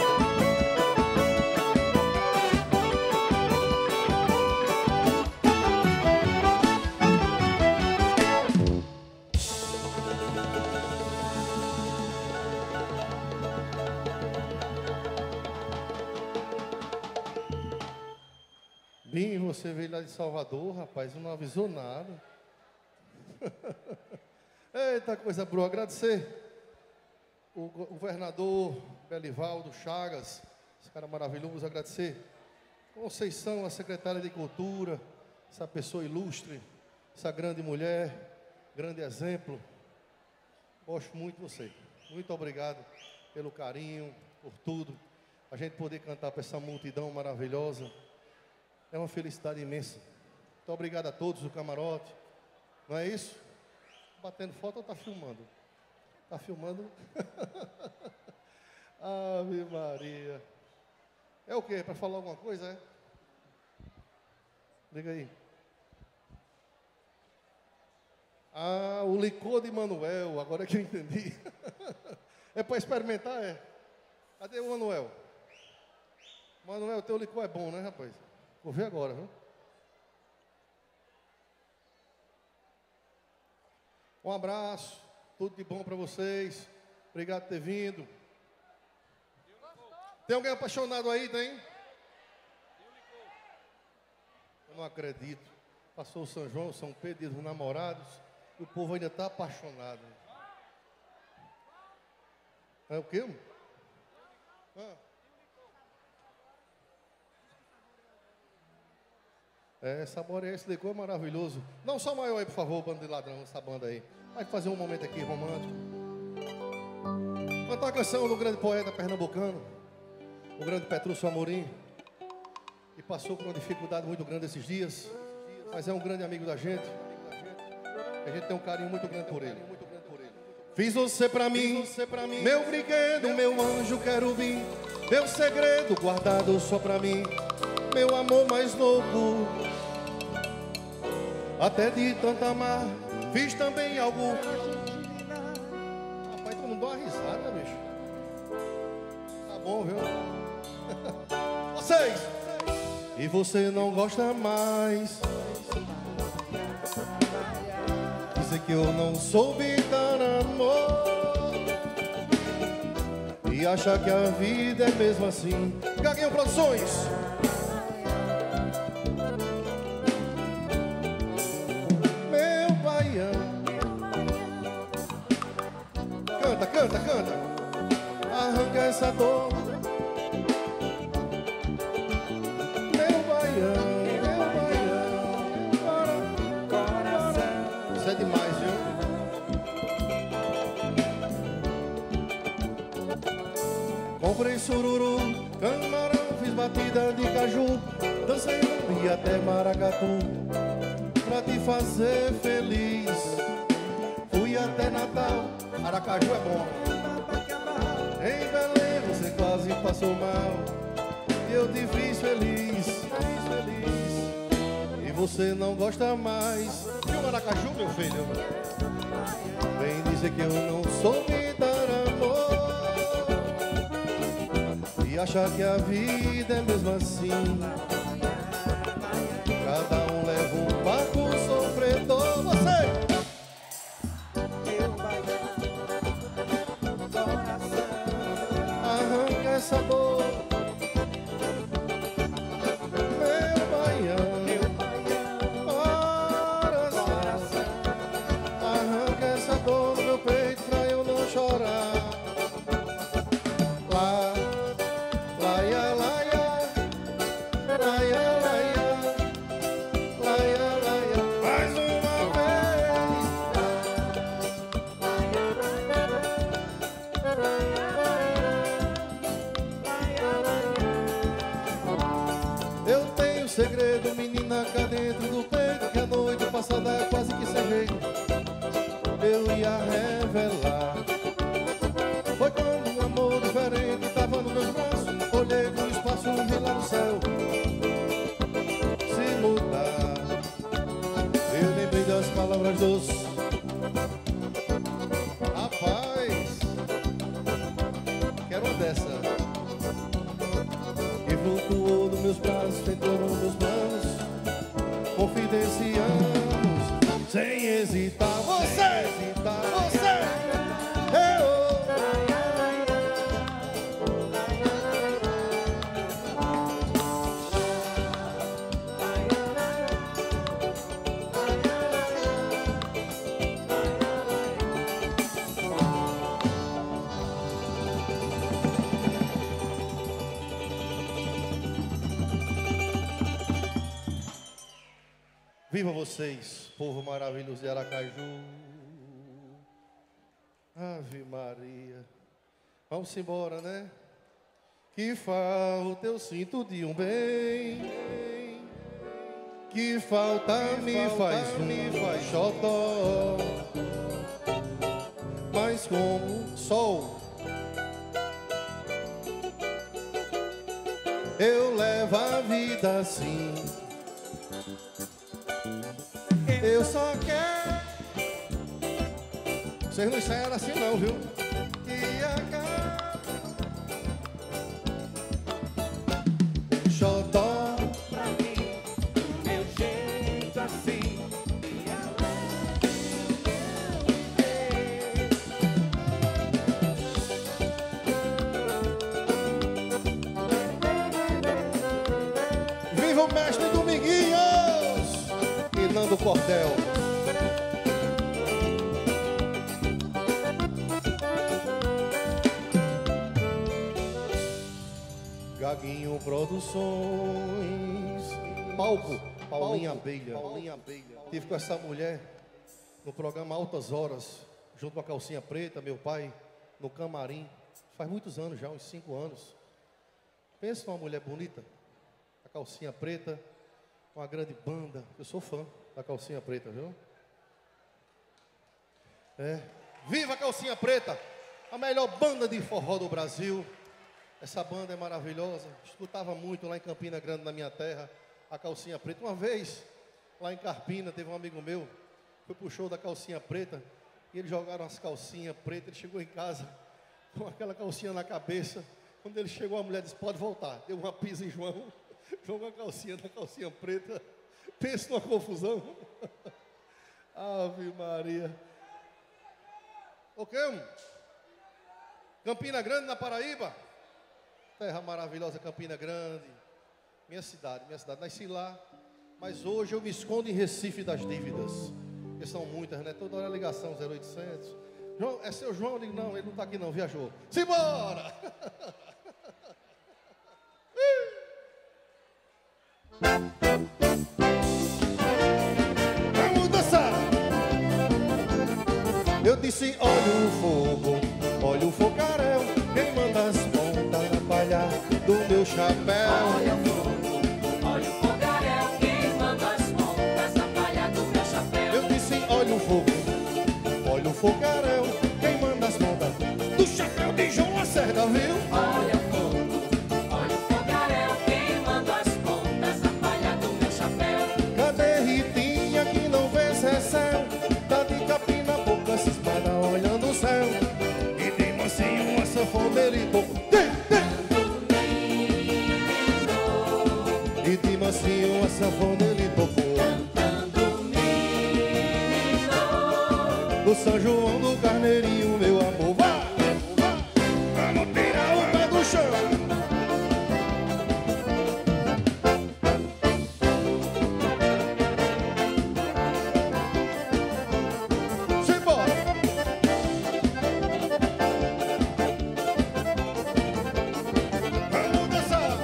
Bim, você veio lá de Salvador, rapaz, não avisou nada. Eita, coisa boa. Agradecer o go- governador Belivaldo Chagas, esse cara maravilhoso. Agradecer Conceição, a secretária de Cultura, essa pessoa ilustre, essa grande mulher, grande exemplo. Gosto muito de você. Muito obrigado pelo carinho, por tudo. A gente poder cantar para essa multidão maravilhosa é uma felicidade imensa. Muito obrigado a todos do camarote. Não é isso? Batendo foto ou tá filmando? Tá filmando? Ave Maria. É o quê? Para falar alguma coisa, é? Liga aí. Ah, o licor de Manuel, agora que eu entendi. É para experimentar, é? Cadê o Manuel? Manuel, teu licor é bom, né, rapaz? Vou ver agora, viu? Um abraço, tudo de bom para vocês. Obrigado por ter vindo. Tem alguém apaixonado aí, tem? Eu não acredito. Passou o São João, São Pedro, Dia dos Namorados, e o povo ainda está apaixonado. É o quê? Ah. É, Saboreia esse licor maravilhoso. Não só maior aí, por favor, bando de ladrão, essa banda aí. Vai fazer um momento aqui romântico. Cantar a canção do grande poeta pernambucano, o grande Petrúcio Amorim, que passou por uma dificuldade muito grande esses dias, mas é um grande amigo da gente. A gente tem um carinho muito grande por ele. Fiz você pra mim, meu brinquedo, meu anjo querubim, meu segredo guardado só pra mim, meu amor mais louco. Até de tanto amar, fiz também algo. Rapaz, tu não dá uma risada, bicho. Tá bom, viu? Vocês! E você não gosta mais. Dizer que eu não soube dar amor e achar que a vida é mesmo assim. Gaguinho Produções. Meu baião. Canta, canta, canta. Arranca essa dor. Meu baião. É demais, viu? Comprei sururu, camarão, fiz batida de caju, dancei no Rio até Maracatu pra te fazer feliz. Fui até Natal, Aracaju é bom. Em Belém você quase passou mal e eu te fiz feliz, fiz feliz. E você não gosta mais. Viu Maracaju, meu filho? Vem dizer que eu não soube dar amor e achar que a vida é mesmo assim. Cada um leva um barco sofredor. Você! Arranca essa dor. Meu baião. Segredo, menina, cá dentro do peito, que a noite passada quase que sem jeito eu ia revelar. Foi quando um amor diferente tava nos meus braços, olhei no espaço e vi lá no céu se mudar. Eu lembrei das palavras doces. Rapaz, quero uma dessa. E flutuou nos meus braços, entrou nos meus planos, confidenciamos, sem hesitar. Você, hesitar, você, eu. Viva vocês, povo maravilhoso de Aracaju. Ave Maria. Vamos embora, né? Que falta eu sinto de um bem, que falta que me falta faz um me faz xodó. Mas como sol eu levo a vida assim. Eu só quero. Vocês não ensaiaram assim não, viu? E acaba um xodó Pra mim, do meu jeito assim. Produções. Palco, Paulinha Abelha. Paulinha Abelha. Tive com essa mulher no programa Altas Horas, junto com a Calcinha Preta, meu pai, no camarim. Faz muitos anos já, uns cinco anos. Pensa numa mulher bonita, a Calcinha Preta, uma grande banda. Eu sou fã da Calcinha Preta, viu? É. Viva a Calcinha Preta, a melhor banda de forró do Brasil. Essa banda é maravilhosa. Escutava muito lá em Campina Grande, na minha terra, a Calcinha Preta. Uma vez, lá em Carpina, teve um amigo meu, foi pro show da Calcinha Preta, e eles jogaram as calcinhas pretas. Ele chegou em casa com aquela calcinha na cabeça. Quando ele chegou, a mulher disse: pode voltar. Deu uma pisa em João, jogou a calcinha na calcinha preta. Pensa numa confusão. Ave Maria. Ok, Campina Grande, na Paraíba. Terra maravilhosa, Campina Grande. Minha cidade, minha cidade. Nasci lá, mas hoje eu me escondo em Recife das dívidas. Porque são muitas, né? Toda hora ligação, zero oitocentos. João, é seu João? Eu digo, não, ele não está aqui não, viajou. Simbora! Vamos dançar! Eu disse, olha o fogo, olha o fogaréu, quem manda as pontas na palha do meu chapéu. Olha o fogo, olha o fogaréu, quem manda as pontas na palha do meu chapéu. Eu disse, olha o fogo, olha o fogaréu, quem manda as pontas do chapéu de João Lacerda, viu? Olha o fogo, olha o fogaréu, quem manda as pontas na palha do meu chapéu. Cadê Ritinha que não vê céu? Tá de capina, boca cismada olhando o céu. E de mansinho uma sanfona ele tocou. E de mansinho uma sanfona ele tocou. Cantando menino, Do São João do Carneirinho, meu amor. Vai, vai, vamos tirar o pé do chão. Simbora. Vamos dançar.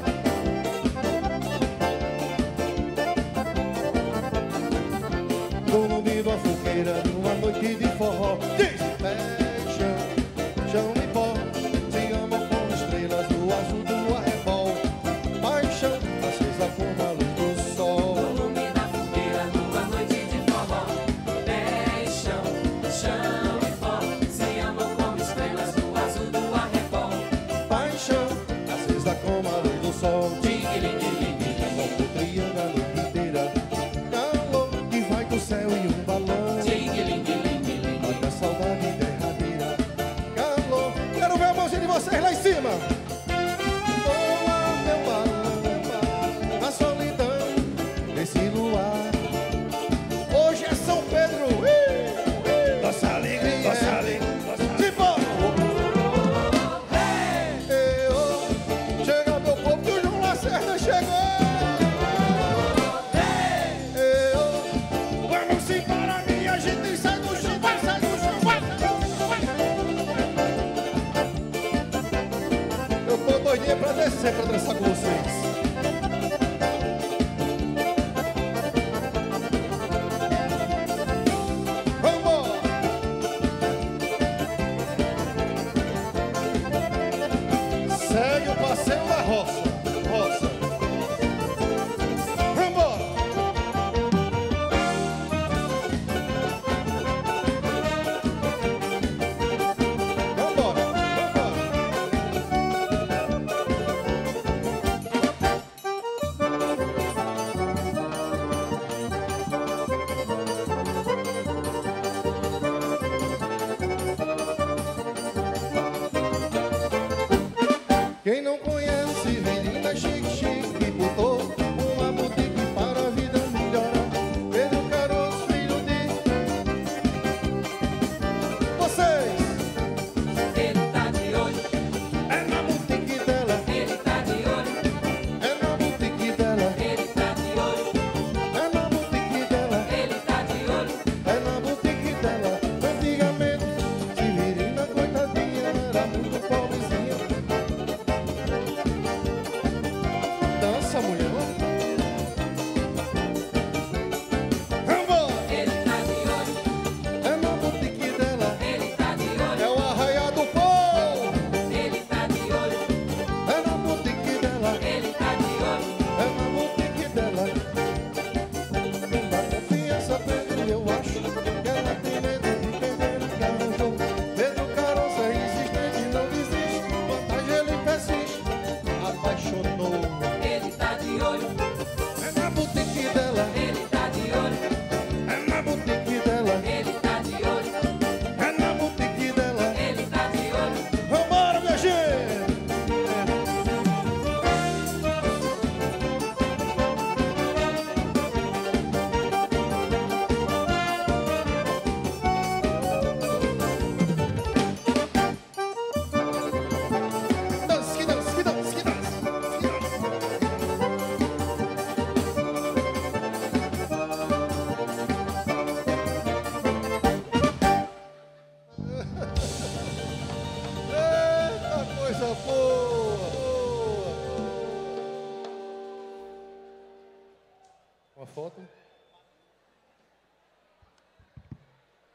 No nome da fogueira, numa noite de forró. Diz! Pé, chão, chão e pó. Se amam como estrelas do azul do arrebol. Paixão, acesa como a luz do sol. no lume da fogueira, numa noite de forró. Pé, chão, chão e pó, se amam como estrelas do azul do arrebol. Paixão, acesa como a luz do sol. Tigre-ling-ling-ling, Amor triângulo a noite inteira. Calor que vai do céu em um balão. tigre-ling-ling-ling,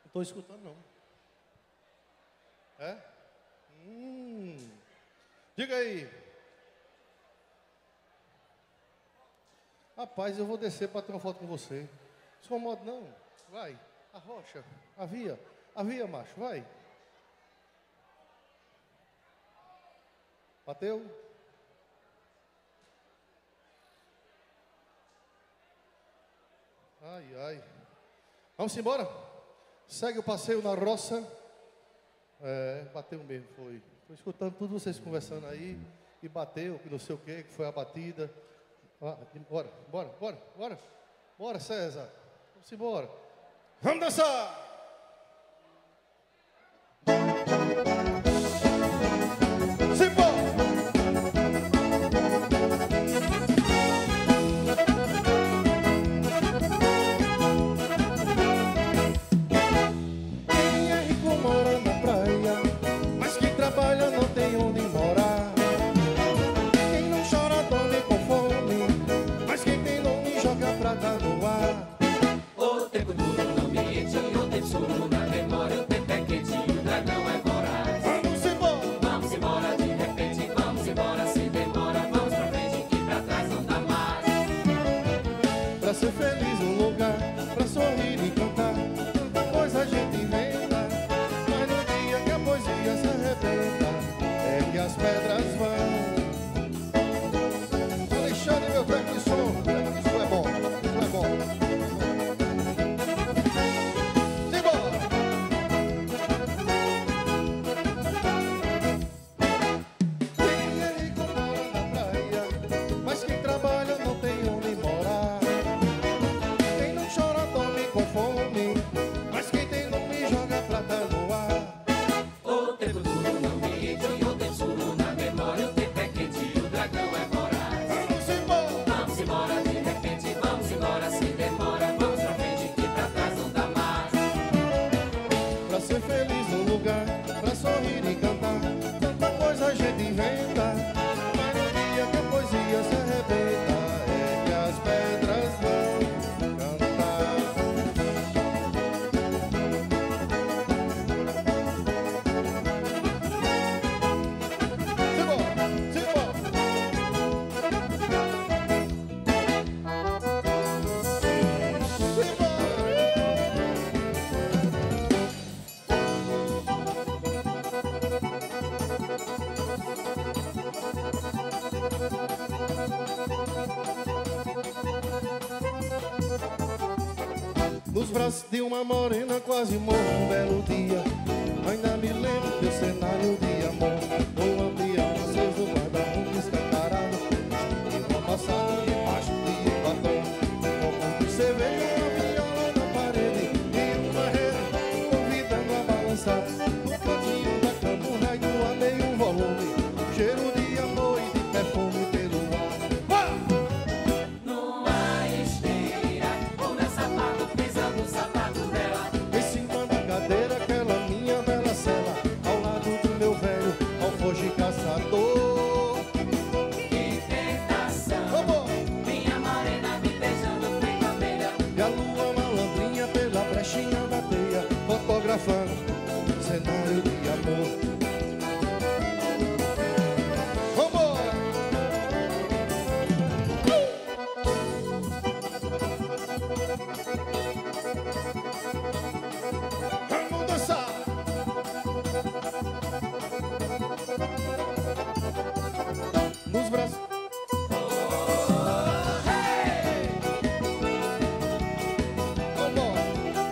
estou escutando, não. É? Hum. Diga aí. Rapaz, eu vou descer para ter uma foto com você. Se incomoda, não. Vai. Arrocha. Avia. Avia, macho. Vai. Bateu? Ai, ai. Vamos embora? Segue o passeio na roça. É, bateu mesmo, foi. Estou escutando tudo vocês conversando aí. E bateu, que não sei o que, que foi a batida. Ah, bora, bora, bora, bora. Bora, César. Vamos embora. Vamos dançar! Nos braços de uma morena quase morro um belo dia. Ainda me lembro do cenário de amor. Um lampião aceso, guarda-roupa escancarado e uma passada debaixo de um batom. Um copo de cerveja, uma viola na parede e uma rede convidando a balançar. No cantinho da cama, um rádio a meio volume, cheiro de amor e de perfume pelo ar. Vai! Numa esteira, o meu sapato pisando o sapato dela. Em cima da cadeira, aquela minha bela cela, ao lado do meu velho alfoge caçador. Que tentação, Vamos! minha morena me beijando feito abelha. E a lua malandrinha pela brechinha da teia, fotografando cenário de amor. Vamos! Vamos dançar! Nos braços. Vamos!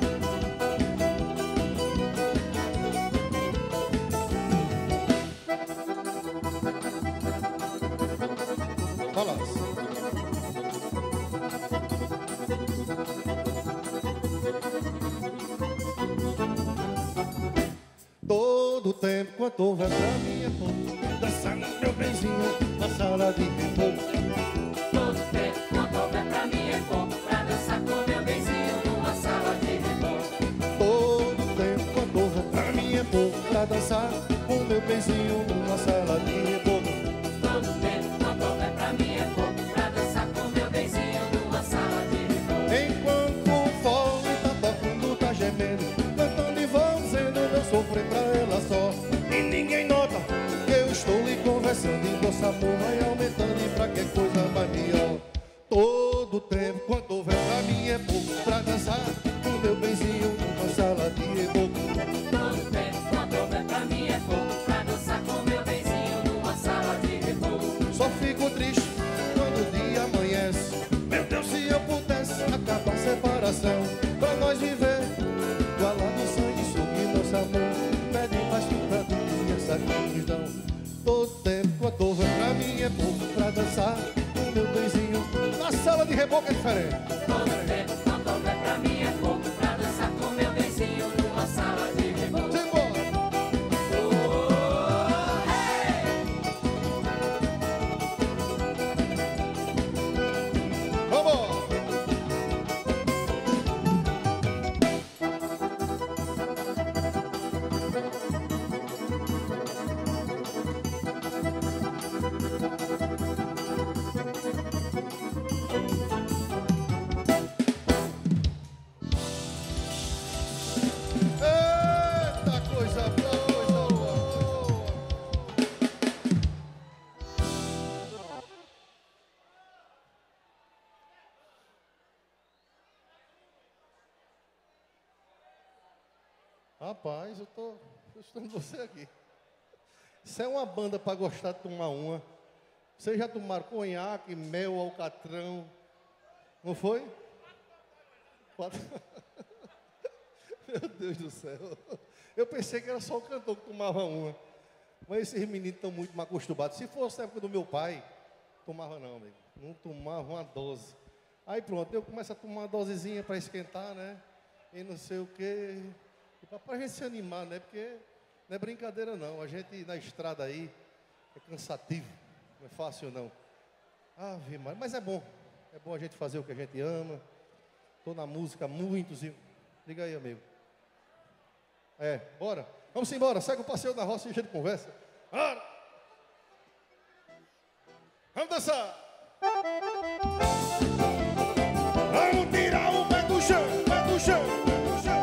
Balança. Todo tempo quanto houver pra mim é pouco, dançar no meu benzinho na sala de repouso. Todo tempo quanto houver pra mim é pouco, pra dançar com meu benzinho numa sala de repouso. Todo tempo quanto houver pra mim é pouco, pra dançar com meu benzinho numa sala de repouso. Todo tempo quanto houver pra mim é pouco, pra dançar com meu benzinho numa sala de repouso. Enquanto o fole tá tocando, tá gemendo, cantando amor vai aumentando e pra que coisa vai melhor. Todo tempo, quando houver pra mim é pouco pra dançar com meu benzinho numa sala de reboco. Todo tempo, quando houver pra mim é pouco pra dançar com meu benzinho numa sala de reboco. Só fico triste quando o dia amanhece. Meu Deus, se eu pudesse acabar a separação, pra nós viver igualado o sangue, subir nosso amor. Pede mais que pra dormir essa questão. Todo tempo, quando houver pra mim é pouco pra dançar com meu benzinho na sala de reboco é diferente. Todo tempo, quando houver pra mim é pouco pra dançar com meu benzinho numa sala de reboco. Simbora! Vamos! Eita, coisa boa! Rapaz, eu tô gostando de você aqui. Isso é uma banda para gostar de tomar uma. Vocês já tomaram conhaque, mel, alcatrão? Não foi? Quatro... Meu Deus do céu. Eu pensei que era só o cantor que tomava uma. Mas esses meninos estão muito mal acostumados. Se fosse na época do meu pai, tomava não, amigo. Não tomava uma dose. Aí pronto, eu começo a tomar uma dosezinha para esquentar, né? E não sei o quê. Para a gente se animar, né? Porque não é brincadeira não. A gente na estrada aí é cansativo. Não é fácil não. Ave Maria. Mas é bom. É bom a gente fazer o que a gente ama. Estou na música há muitos e... Liga aí, amigo. É, bora. Vamos embora. Segue o passeio na roça e a gente conversa. Bora. Vamos dançar. Vamos tirar o pé do chão, pé do chão, pé do chão.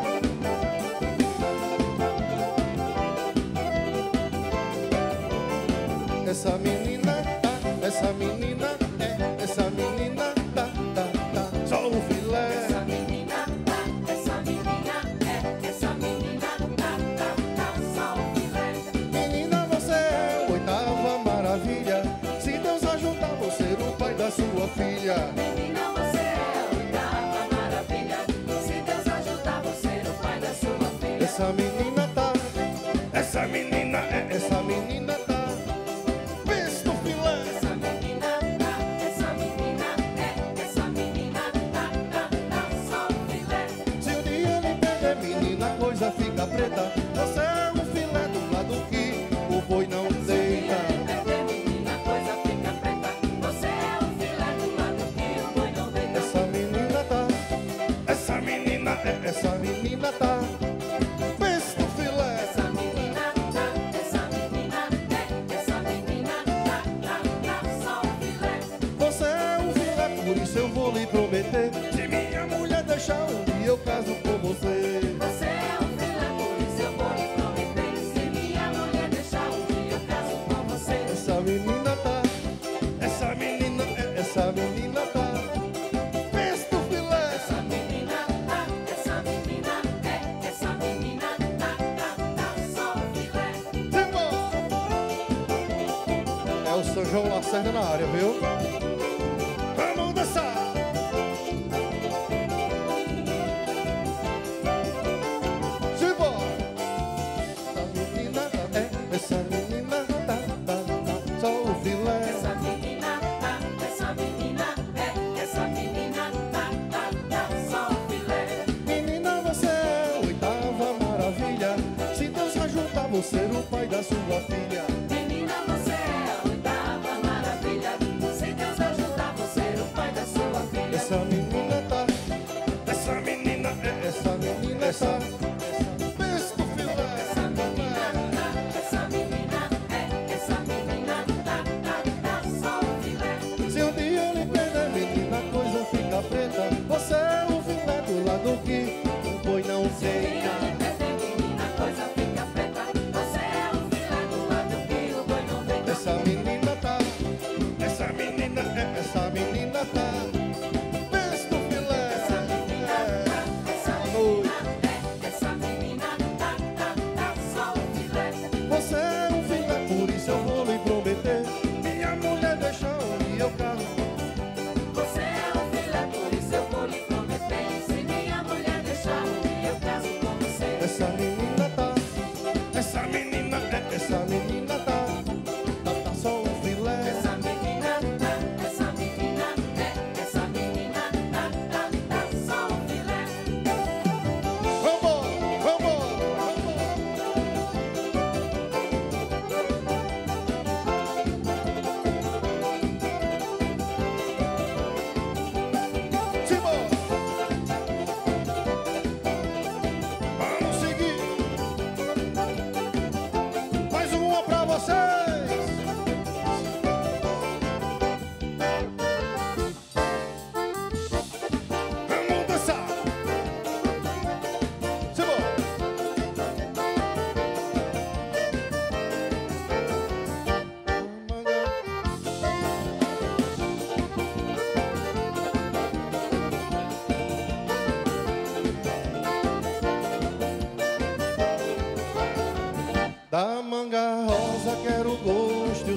Essa menina tá, essa menina é, essa menina tá, tá, tá, só um filé. Essa menina tá, essa menina é, essa menina tá, tá, tá, só um filé. Menina, você é a oitava maravilha. Se Deus ajudar, você ser o pai da sua filha. Menina, você é a oitava maravilha. Se Deus ajudar, você ser o pai da sua filha. Essa menina tá, essa menina é, essa menina tá. Pensa no filé. Essa menina tá, essa menina é, essa menina tá, tá, tá, só um filé. Se um dia ele perder, menina, a coisa fica preta. Você é um filé do lado que o boi não deita. Menina, coisa fica preta. Você é um filé do lado que o boi não deita. Essa menina tá, essa menina é, essa menina tá. Pensa no filé. Essa menina tá, essa menina é, essa menina tá, tá, tá, só um filé. Você é um filé, por isso eu vou lhe prometer. Se minha mulher deixar, um dia eu caso com você. Você é um filé, por isso eu vou lhe prometer. Se minha mulher deixar, um dia eu caso com você. Essa menina tá, essa menina é, essa menina tá. Pensa no filé. Essa menina tá, essa menina é, essa menina tá, tá, tá, só um filé. É o São João Lacerda na área, viu? Vamos dançar! Simbora! Essa menina é, essa menina tá, tá, tá, só o filé. Essa menina tá, essa menina é, essa menina tá, tá, tá, só um filé. Menina, você é a oitava maravilha. Se Deus ajudar, você ser o pai da sua filha. Menina, você é a oitava maravilha. Se Deus ajudar, você ser o pai da sua filha. Essa menina tá, essa menina é, essa menina tá. Pensa no filé. Essa menina tá, essa menina é, essa menina tá, tá, tá, só um filé. Se um dia ele perder, menina, a coisa fica preta. Você é o filé do lado que o boi não Se deita. ele perder, menina, a coisa fica preta. Você é um filé do lado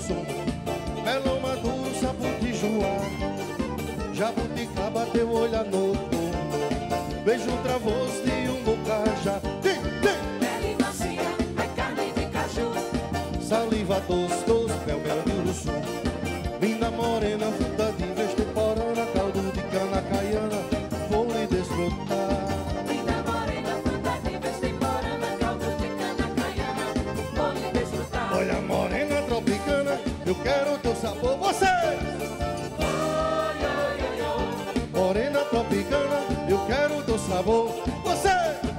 Sul, melão maduro, saputijuá, jabuticaba, teu olho noturno, beijo travoso de um bocajá. Tem, tem! Pele macia, é carne de caju. Saliva doce, doce, mel, mel de uruçu, linda morena, fruta de vesteporana, caldo de cana caiana, vou lhe desfrutar. Linda morena, fruta de vesteporana, caldo de cana caiana, vou lhe desfrutar. Olha, morena tropicana, eu quero o teu sabor, você! Morena tropicana, eu quero o teu sabor, você!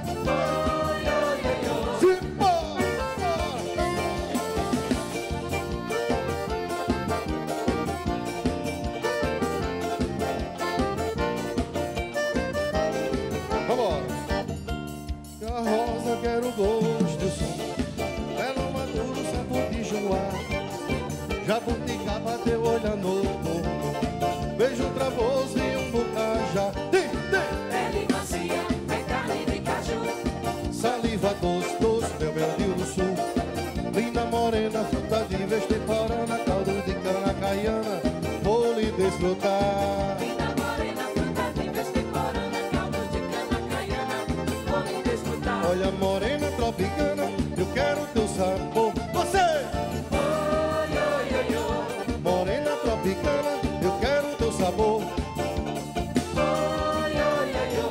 Quero o gosto do som, melão maduro, saputijuá, jabuticaba, teu olho noturno, beijo travoso e um bocajá. Tem, tem! Pele macia, é carne de caju. Saliva doce, doce, meu mel de uruçu, linda morena, fruta de vesteporana, caldo de cana caiana, vou lhe desfrutar. Linda morena, fruta de vesteporana, caldo de cana caiana, vou lhe desfrutar. Olha, morena tropicana, eu quero teu sabor, você! Oi, oi, oi, oi. Morena tropicana, eu quero teu sabor. Oi, oi, oi, oi.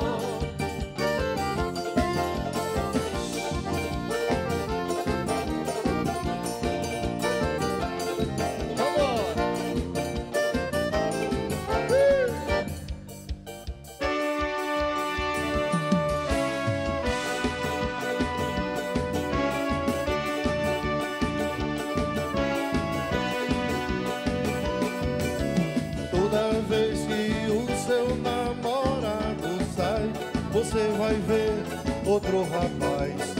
Vambora! Toda vez que o seu namorado sai, você vai ver outro rapaz.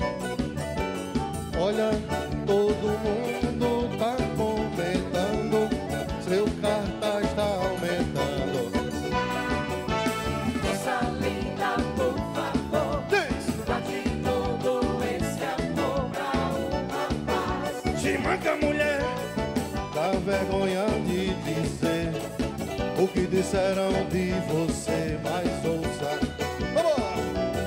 Olha, todo mundo tá comentando, seu cartaz tá aumentando. Moça linda, por favor, Diz! guarde todo esse amor pra um rapaz. Se manca, mulher, dá vergonha de dizer o que disseram de você, mas ouça. Vamos!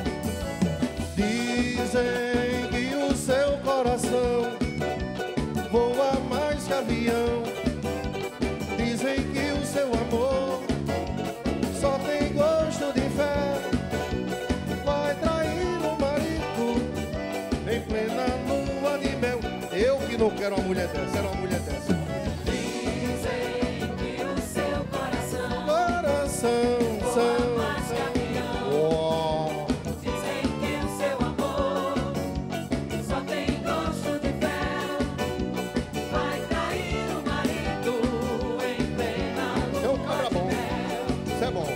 Dizem que o seu coração voa mais que avião. Dizem que o seu amor só tem gosto de fé. Vai trair o marido em plena lua de mel. Eu que não quero uma mulher dessa, quero uma mulher dessa. Dizem que o seu coração Coração, voa são, mais que avião. oh. Dizem que o seu amor só tem gosto de fel. Vai trair o marido em plena É um lua cabra de bom, mel. isso é bom.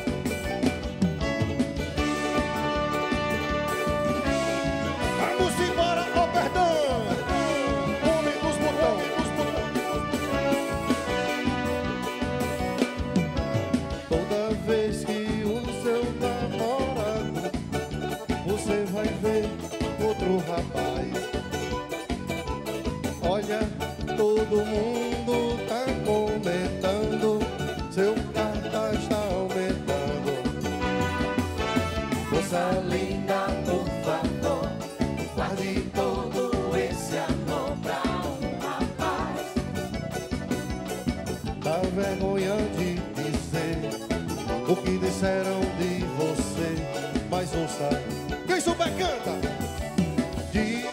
Vamos embora, ô perdão! Homem dos botão, dos botão. Toda vez que o seu namorado, você vai ver outro rapaz. Olha, todo mundo tá comentando, seu cartaz tá aumentando. Moça linda, por favor, guarde todo esse amor pra um rapaz. Dá vergonha de dizer o que disseram de você, mas ouça. Quem souber canta. De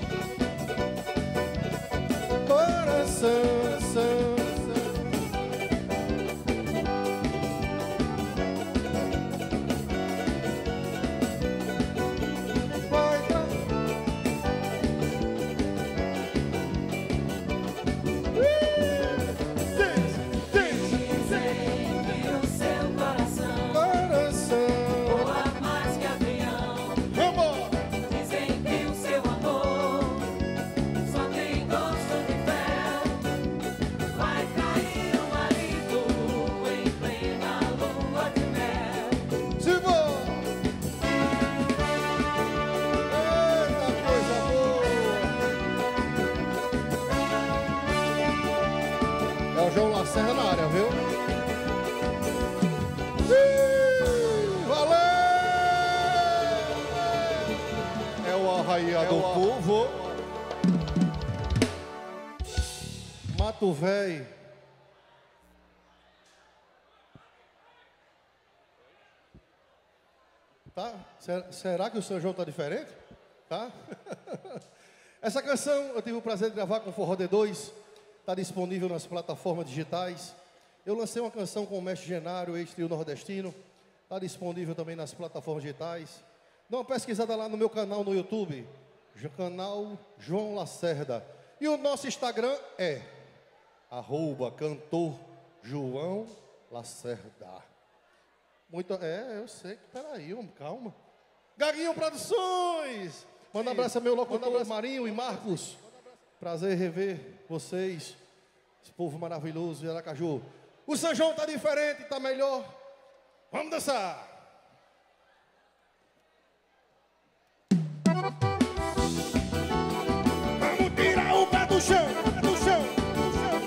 coração, são, vai tra... Diz, diz, Dizem que o seu coração coração. voa mais que avião. Vambora! Dizem que o seu amor só tem gosto de fel. o João Lacerda na área, viu? Ih, valeu! É o arraiá do povo. Mato Véi. Tá? Será, será que o São João tá diferente? Tá? Essa canção eu tive o prazer de gravar com o Forró D dois. Está disponível nas plataformas digitais. Eu lancei uma canção com o Mestre Genário, ex-trio nordestino. Está disponível também nas plataformas digitais. Dá uma pesquisada lá no meu canal no YouTube. Canal João Lacerda. E o nosso Instagram é arroba cantor João Lacerda. Muito, é, eu sei. Peraí, homem, calma. Gaguinho Produções. Manda um abraço ao meu locutor Marinho e Marcos. Prazer rever vocês. Esse povo maravilhoso de Aracaju. O São João tá diferente, tá melhor. Vamos dançar. Vamos tirar o pé do chão, do chão, do chão.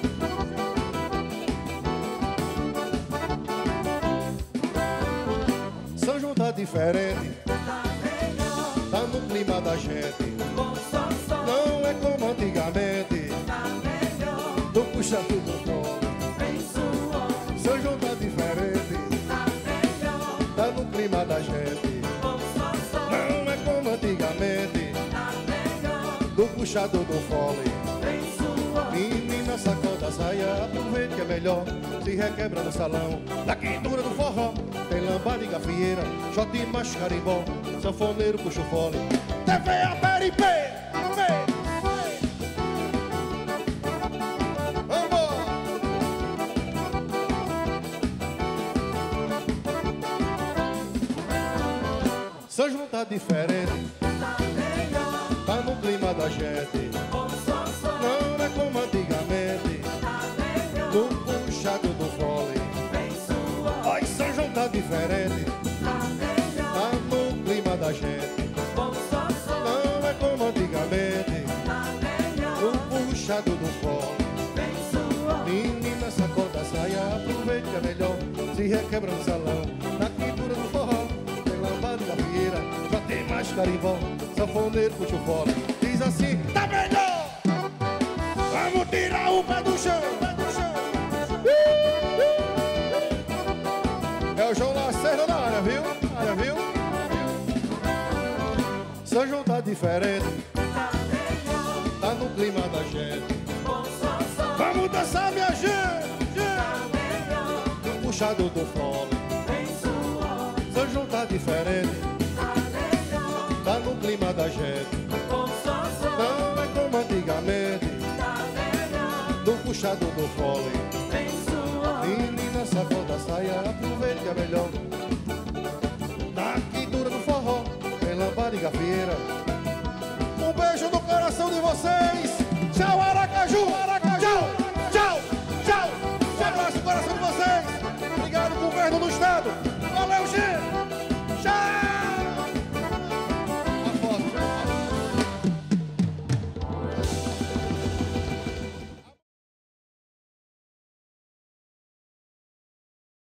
São João tá diferente. Tá no clima da gente. Não é como antigamente. Do puxa tudo fora. São João tá diferente. Tá no clima da gente. Não é como antigamente. Do puxado do fole. Menina, sacoda a saia, aproveite que é melhor. Se requebra no salão. Da quintura do forró. Tem lambada e gafieira, shot e macho carimbó. Sanfoneiro puxa o fole. T V A P R P. São João tá diferente. Tá no clima da gente. Não é como antigamente. No puxado do fole. Oi, São João tá diferente. Tá no clima da gente. Não é como antigamente. No puxado do fole. Menina, sacoda a saia, aproveite que é melhor. Se requebra no salão. Na quintura do forró. Tem lambada e gafieira, já tem mais carimbó. Sanfoneiro puxa o fole. Diz assim, tá melhor. Vamos tirar o pé do chão, pé do chão. É o João Lacerda na área, viu? Na área, viu? São João tá diferente. Tá no clima da gente. Vamos dançar, minha gente. Puxado do fole. São João tá diferente. Tá no clima da gente. Não é como antigamente. No puxado do fole. Menina, sacoda a saia, aproveite que é melhor.